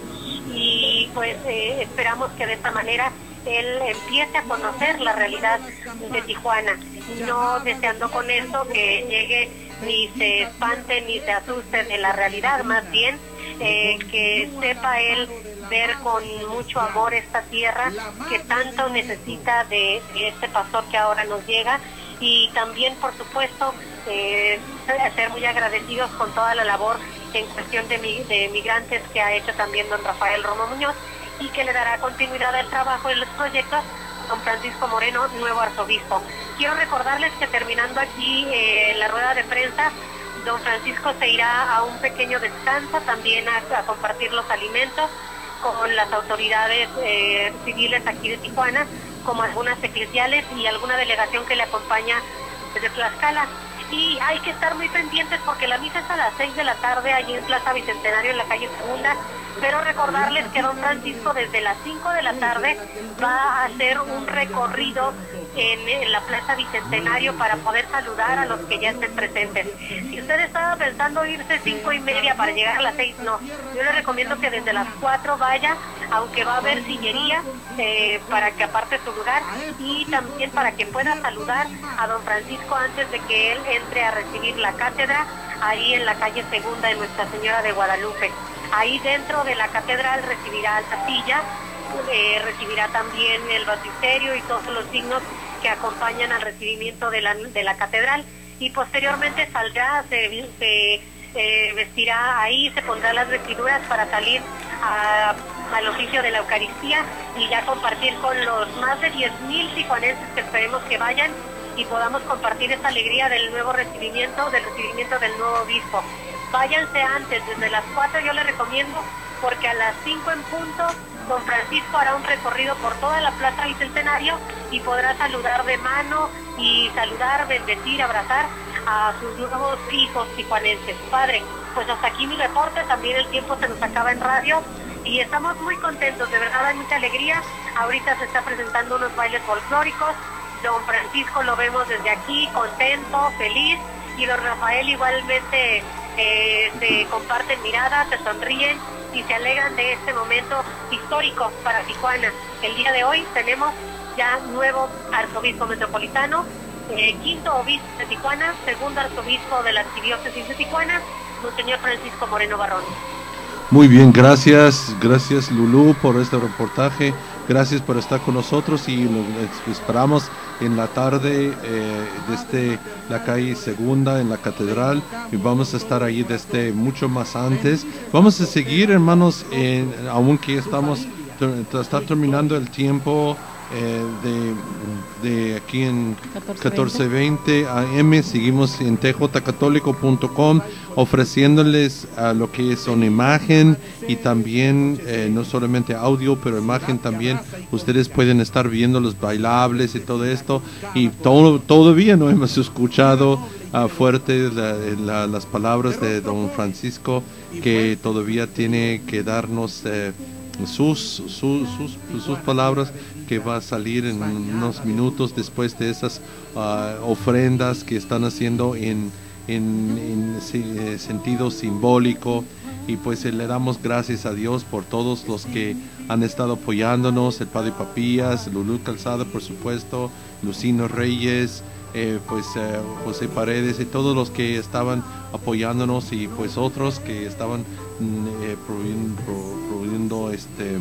Y pues eh, esperamos que de esta manera él empiece a conocer la realidad de Tijuana, no deseando con esto que llegue ni se espante ni se asuste de la realidad, más bien eh, que sepa él ver con mucho amor esta tierra que tanto necesita de, de este pastor que ahora nos llega, y también por supuesto eh, ser muy agradecidos con toda la labor en cuestión de, de migrantes que ha hecho también don Rafael Romo Muñoz, y que le dará continuidad al trabajo y los proyectos don Francisco Moreno, nuevo arzobispo. Quiero recordarles que terminando aquí eh, la rueda de prensa, don Francisco se irá a un pequeño descanso, también a, a compartir los alimentos con las autoridades eh, civiles aquí de Tijuana, como algunas eclesiales y alguna delegación que le acompaña desde Tlaxcala. Y hay que estar muy pendientes porque la misa es a las seis de la tarde allí en Plaza Bicentenario, en la calle Segunda, pero recordarles que don Francisco desde las cinco de la tarde va a hacer un recorrido en, en la Plaza Bicentenario para poder saludar a los que ya estén presentes. Si usted estaba pensando irse cinco y media para llegar a las seis, no. Yo le recomiendo que desde las cuatro vaya, aunque va a haber sillería eh, para que aparte su lugar, y también para que pueda saludar a don Francisco antes de que él entre a recibir la cátedra ahí en la calle Segunda de Nuestra Señora de Guadalupe. Ahí dentro de la catedral recibirá la silla, eh, recibirá también el baptisterio y todos los signos que acompañan al recibimiento de la, de la catedral, y posteriormente saldrá, se, se eh, vestirá ahí, se pondrá las vestiduras para salir a, al oficio de la Eucaristía y ya compartir con los más de diez mil tijuanenses que esperemos que vayan y podamos compartir esta alegría del nuevo recibimiento, del recibimiento del nuevo obispo. Váyanse antes, desde las cuatro yo les recomiendo, porque a las cinco en punto don Francisco hará un recorrido por toda la Plaza Bicentenario y podrá saludar de mano y saludar, bendecir, abrazar a sus nuevos hijos tijuanenses. Padre, pues hasta aquí mi reporte, también el tiempo se nos acaba en radio y estamos muy contentos, de verdad hay mucha alegría. Ahorita se está presentando unos bailes folclóricos, don Francisco lo vemos desde aquí, contento, feliz, y don Rafael igualmente eh, se comparten miradas, se sonríen y se alegran de este momento histórico para Tijuana. El día de hoy tenemos ya nuevo arzobispo metropolitano, eh, quinto obispo de Tijuana, segundo arzobispo de la arquidiócesis de Tijuana, Monseñor Francisco Moreno Barrón. Muy bien, gracias, gracias Lulú por este reportaje, gracias por estar con nosotros y lo esperamos en la tarde eh, desde la calle Segunda en la catedral, y vamos a estar ahí desde mucho más antes. Vamos a seguir, hermanos, en, aunque estamos está terminando el tiempo eh, de, de aquí en catorce veinte A M, seguimos en t j católico punto com ofreciéndoles uh, lo que es una imagen y también eh, no solamente audio, pero imagen también. Ustedes pueden estar viendo los bailables y todo esto, y todo, todavía no hemos escuchado uh, fuerte la, la, las palabras de don Francisco, que todavía tiene que darnos eh, sus, sus, sus, sus palabras, que va a salir en unos minutos después de esas uh, ofrendas que están haciendo en En, en eh, sentido simbólico. Y pues eh, le damos gracias a Dios por todos los que han estado apoyándonos, el Padre Papías, Lulú Calzada, por supuesto, Lucino Reyes, eh, pues eh, José Paredes y todos los que estaban apoyándonos, y pues otros que estaban eh, proveyendo, proveyendo este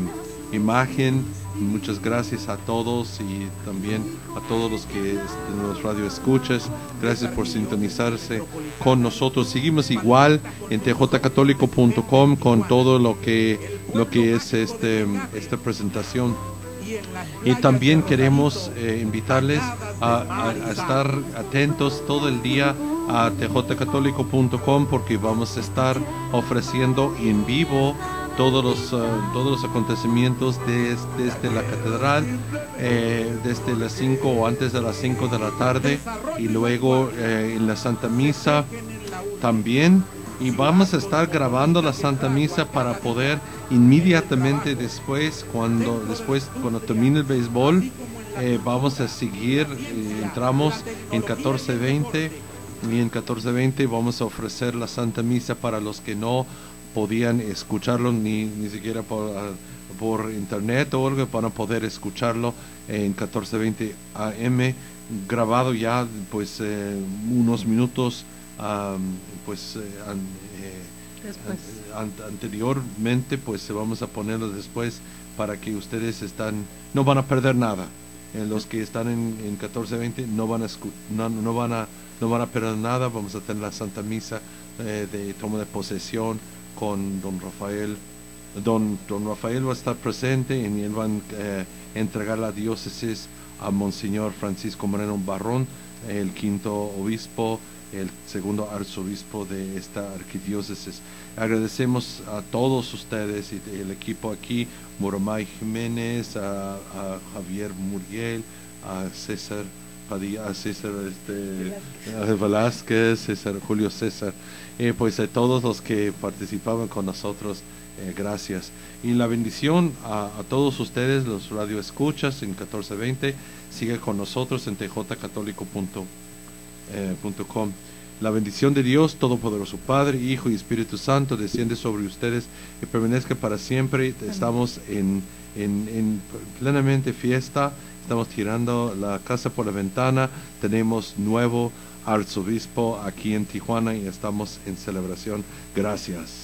imagen. Muchas gracias a todos y también a todos los que los radio escuchas. Gracias por sintonizarse con nosotros. Seguimos igual en t j católico punto com con todo lo que lo que es este esta presentación. Y también queremos eh, invitarles a, a, a estar atentos todo el día a t j católico punto com, porque vamos a estar ofreciendo en vivo todos los, uh, todos los acontecimientos desde, desde la catedral, eh, desde las cinco o antes de las cinco de la tarde, y luego eh, en la Santa Misa también. Y vamos a estar grabando la Santa Misa para poder inmediatamente después, cuando, después, cuando termine el béisbol, eh, vamos a seguir, eh, entramos en catorce veinte, y en catorce veinte vamos a ofrecer la Santa Misa para los que no podían escucharlo ni, ni siquiera por, uh, por internet o algo, van a poder escucharlo en catorce veinte A M, grabado ya pues eh, unos minutos um, pues eh, an, eh, an, anteriormente, pues vamos a ponerlo después para que ustedes están, no van a perder nada. Eh, los que están en, en catorce veinte no van a no, no van a no van a perder nada. Vamos a tener la Santa Misa eh, de toma de posesión con don Rafael. Don, don Rafael va a estar presente y él va a eh, entregar la diócesis a Monseñor Francisco Moreno Barrón, el quinto obispo, el segundo arzobispo de esta arquidiócesis. Agradecemos a todos ustedes y el equipo aquí, Muramay Jiménez, a, a Javier Muriel, a César Padilla, a César este, a Velázquez, César Julio César, eh, pues a todos los que participaban con nosotros, eh, gracias. Y la bendición a, a todos ustedes, los radioescuchas en catorce veinte, sigue con nosotros en t j católico punto com. La bendición de Dios Todopoderoso, Padre, Hijo y Espíritu Santo, desciende sobre ustedes y permanezca para siempre. Estamos en, en, en plenamente fiesta. Estamos tirando la casa por la ventana. Tenemos nuevo arzobispo aquí en Tijuana y estamos en celebración. Gracias.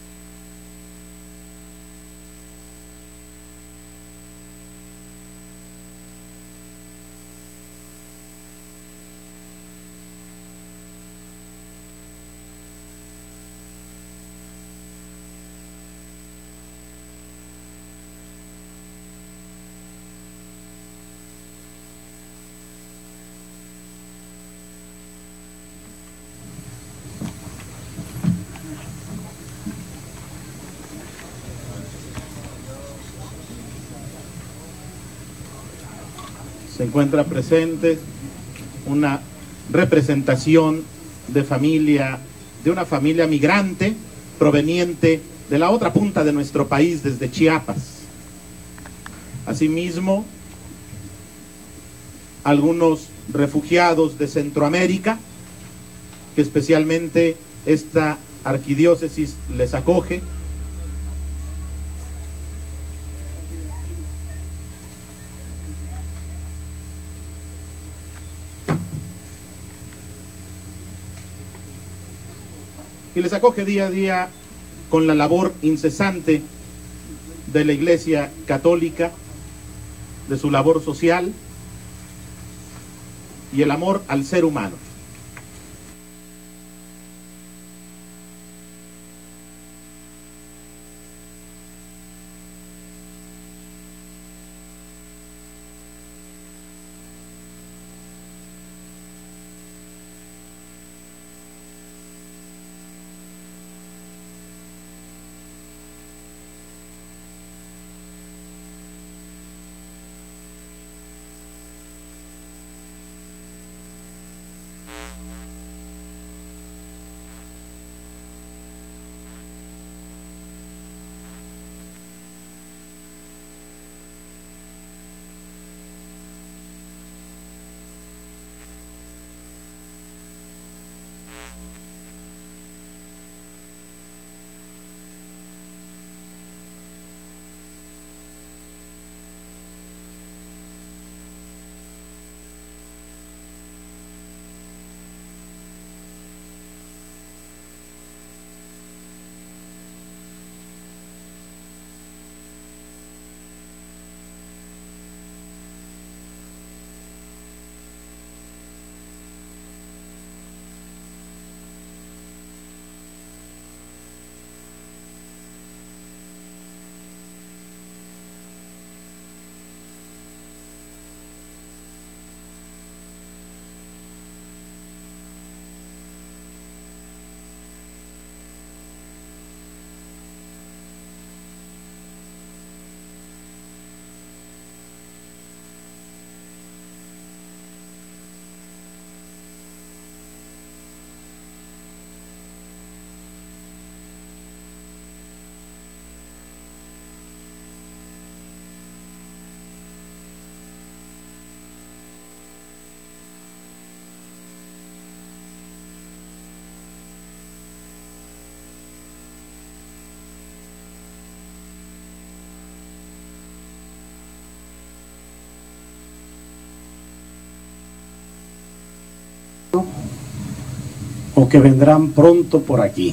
Se encuentra presente una representación de familia, de una familia migrante proveniente de la otra punta de nuestro país, desde Chiapas. Asimismo, algunos refugiados de Centroamérica, que especialmente esta arquidiócesis les acoge. Y les acoge día a día con la labor incesante de la Iglesia Católica, de su labor social y el amor al ser humano. o que vendrán pronto por aquí.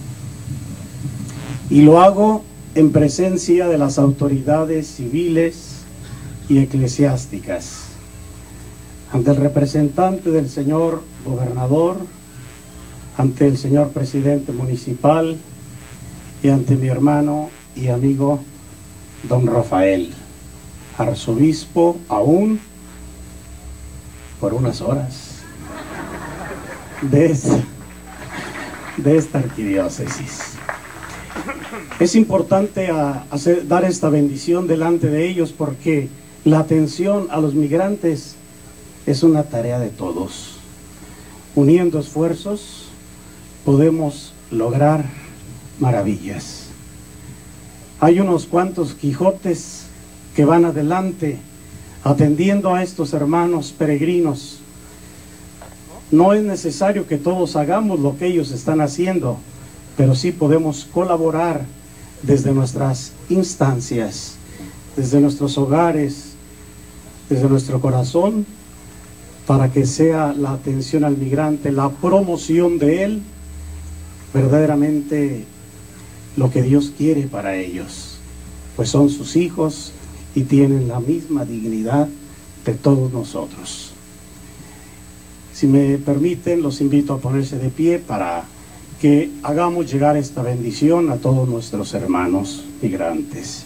Y lo hago en presencia de las autoridades civiles y eclesiásticas, ante el representante del señor gobernador, ante el señor presidente municipal y ante mi hermano y amigo don Rafael, arzobispo aún por unas horas de esta, de esta arquidiócesis. Es importante a, hacer, dar esta bendición delante de ellos, porque la atención a los migrantes es una tarea de todos. Uniendo esfuerzos podemos lograr maravillas. Hay unos cuantos Quijotes que van adelante atendiendo a estos hermanos peregrinos. No es necesario que todos hagamos lo que ellos están haciendo, pero sí podemos colaborar desde nuestras instancias, desde nuestros hogares, desde nuestro corazón, para que sea la atención al migrante, la promoción de él, verdaderamente lo que Dios quiere para ellos, pues son sus hijos y tienen la misma dignidad de todos nosotros. Si me permiten, los invito a ponerse de pie para que hagamos llegar esta bendición a todos nuestros hermanos migrantes.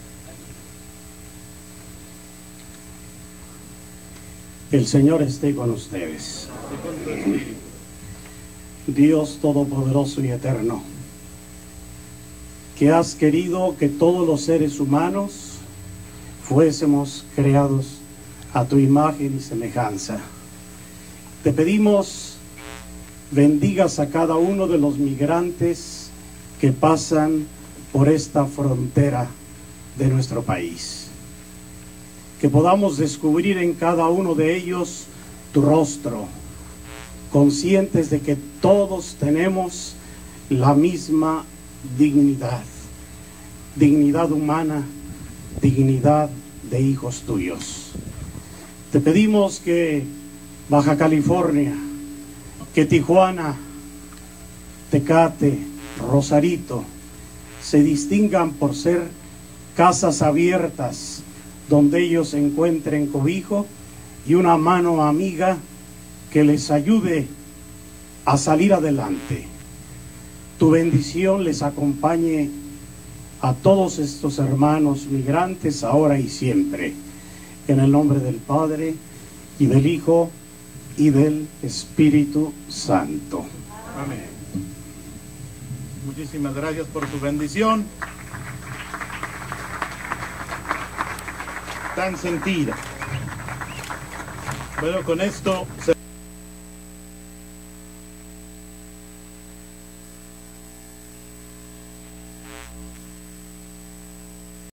El Señor esté con ustedes. Dios Todopoderoso y Eterno, que has querido que todos los seres humanos fuésemos creados a tu imagen y semejanza. Te pedimos bendigas a cada uno de los migrantes que pasan por esta frontera de nuestro país. Que podamos descubrir en cada uno de ellos tu rostro, conscientes de que todos tenemos la misma dignidad, dignidad humana, dignidad de hijos tuyos. Te pedimos que Baja California, que Tijuana, Tecate, Rosarito, se distingan por ser casas abiertas donde ellos encuentren cobijo y una mano amiga que les ayude a salir adelante. Tu bendición les acompañe a todos estos hermanos migrantes ahora y siempre. En el nombre del Padre, y del Hijo, y del Espíritu Santo. Amén. Muchísimas gracias por tu bendición tan sentida. Bueno, con esto se...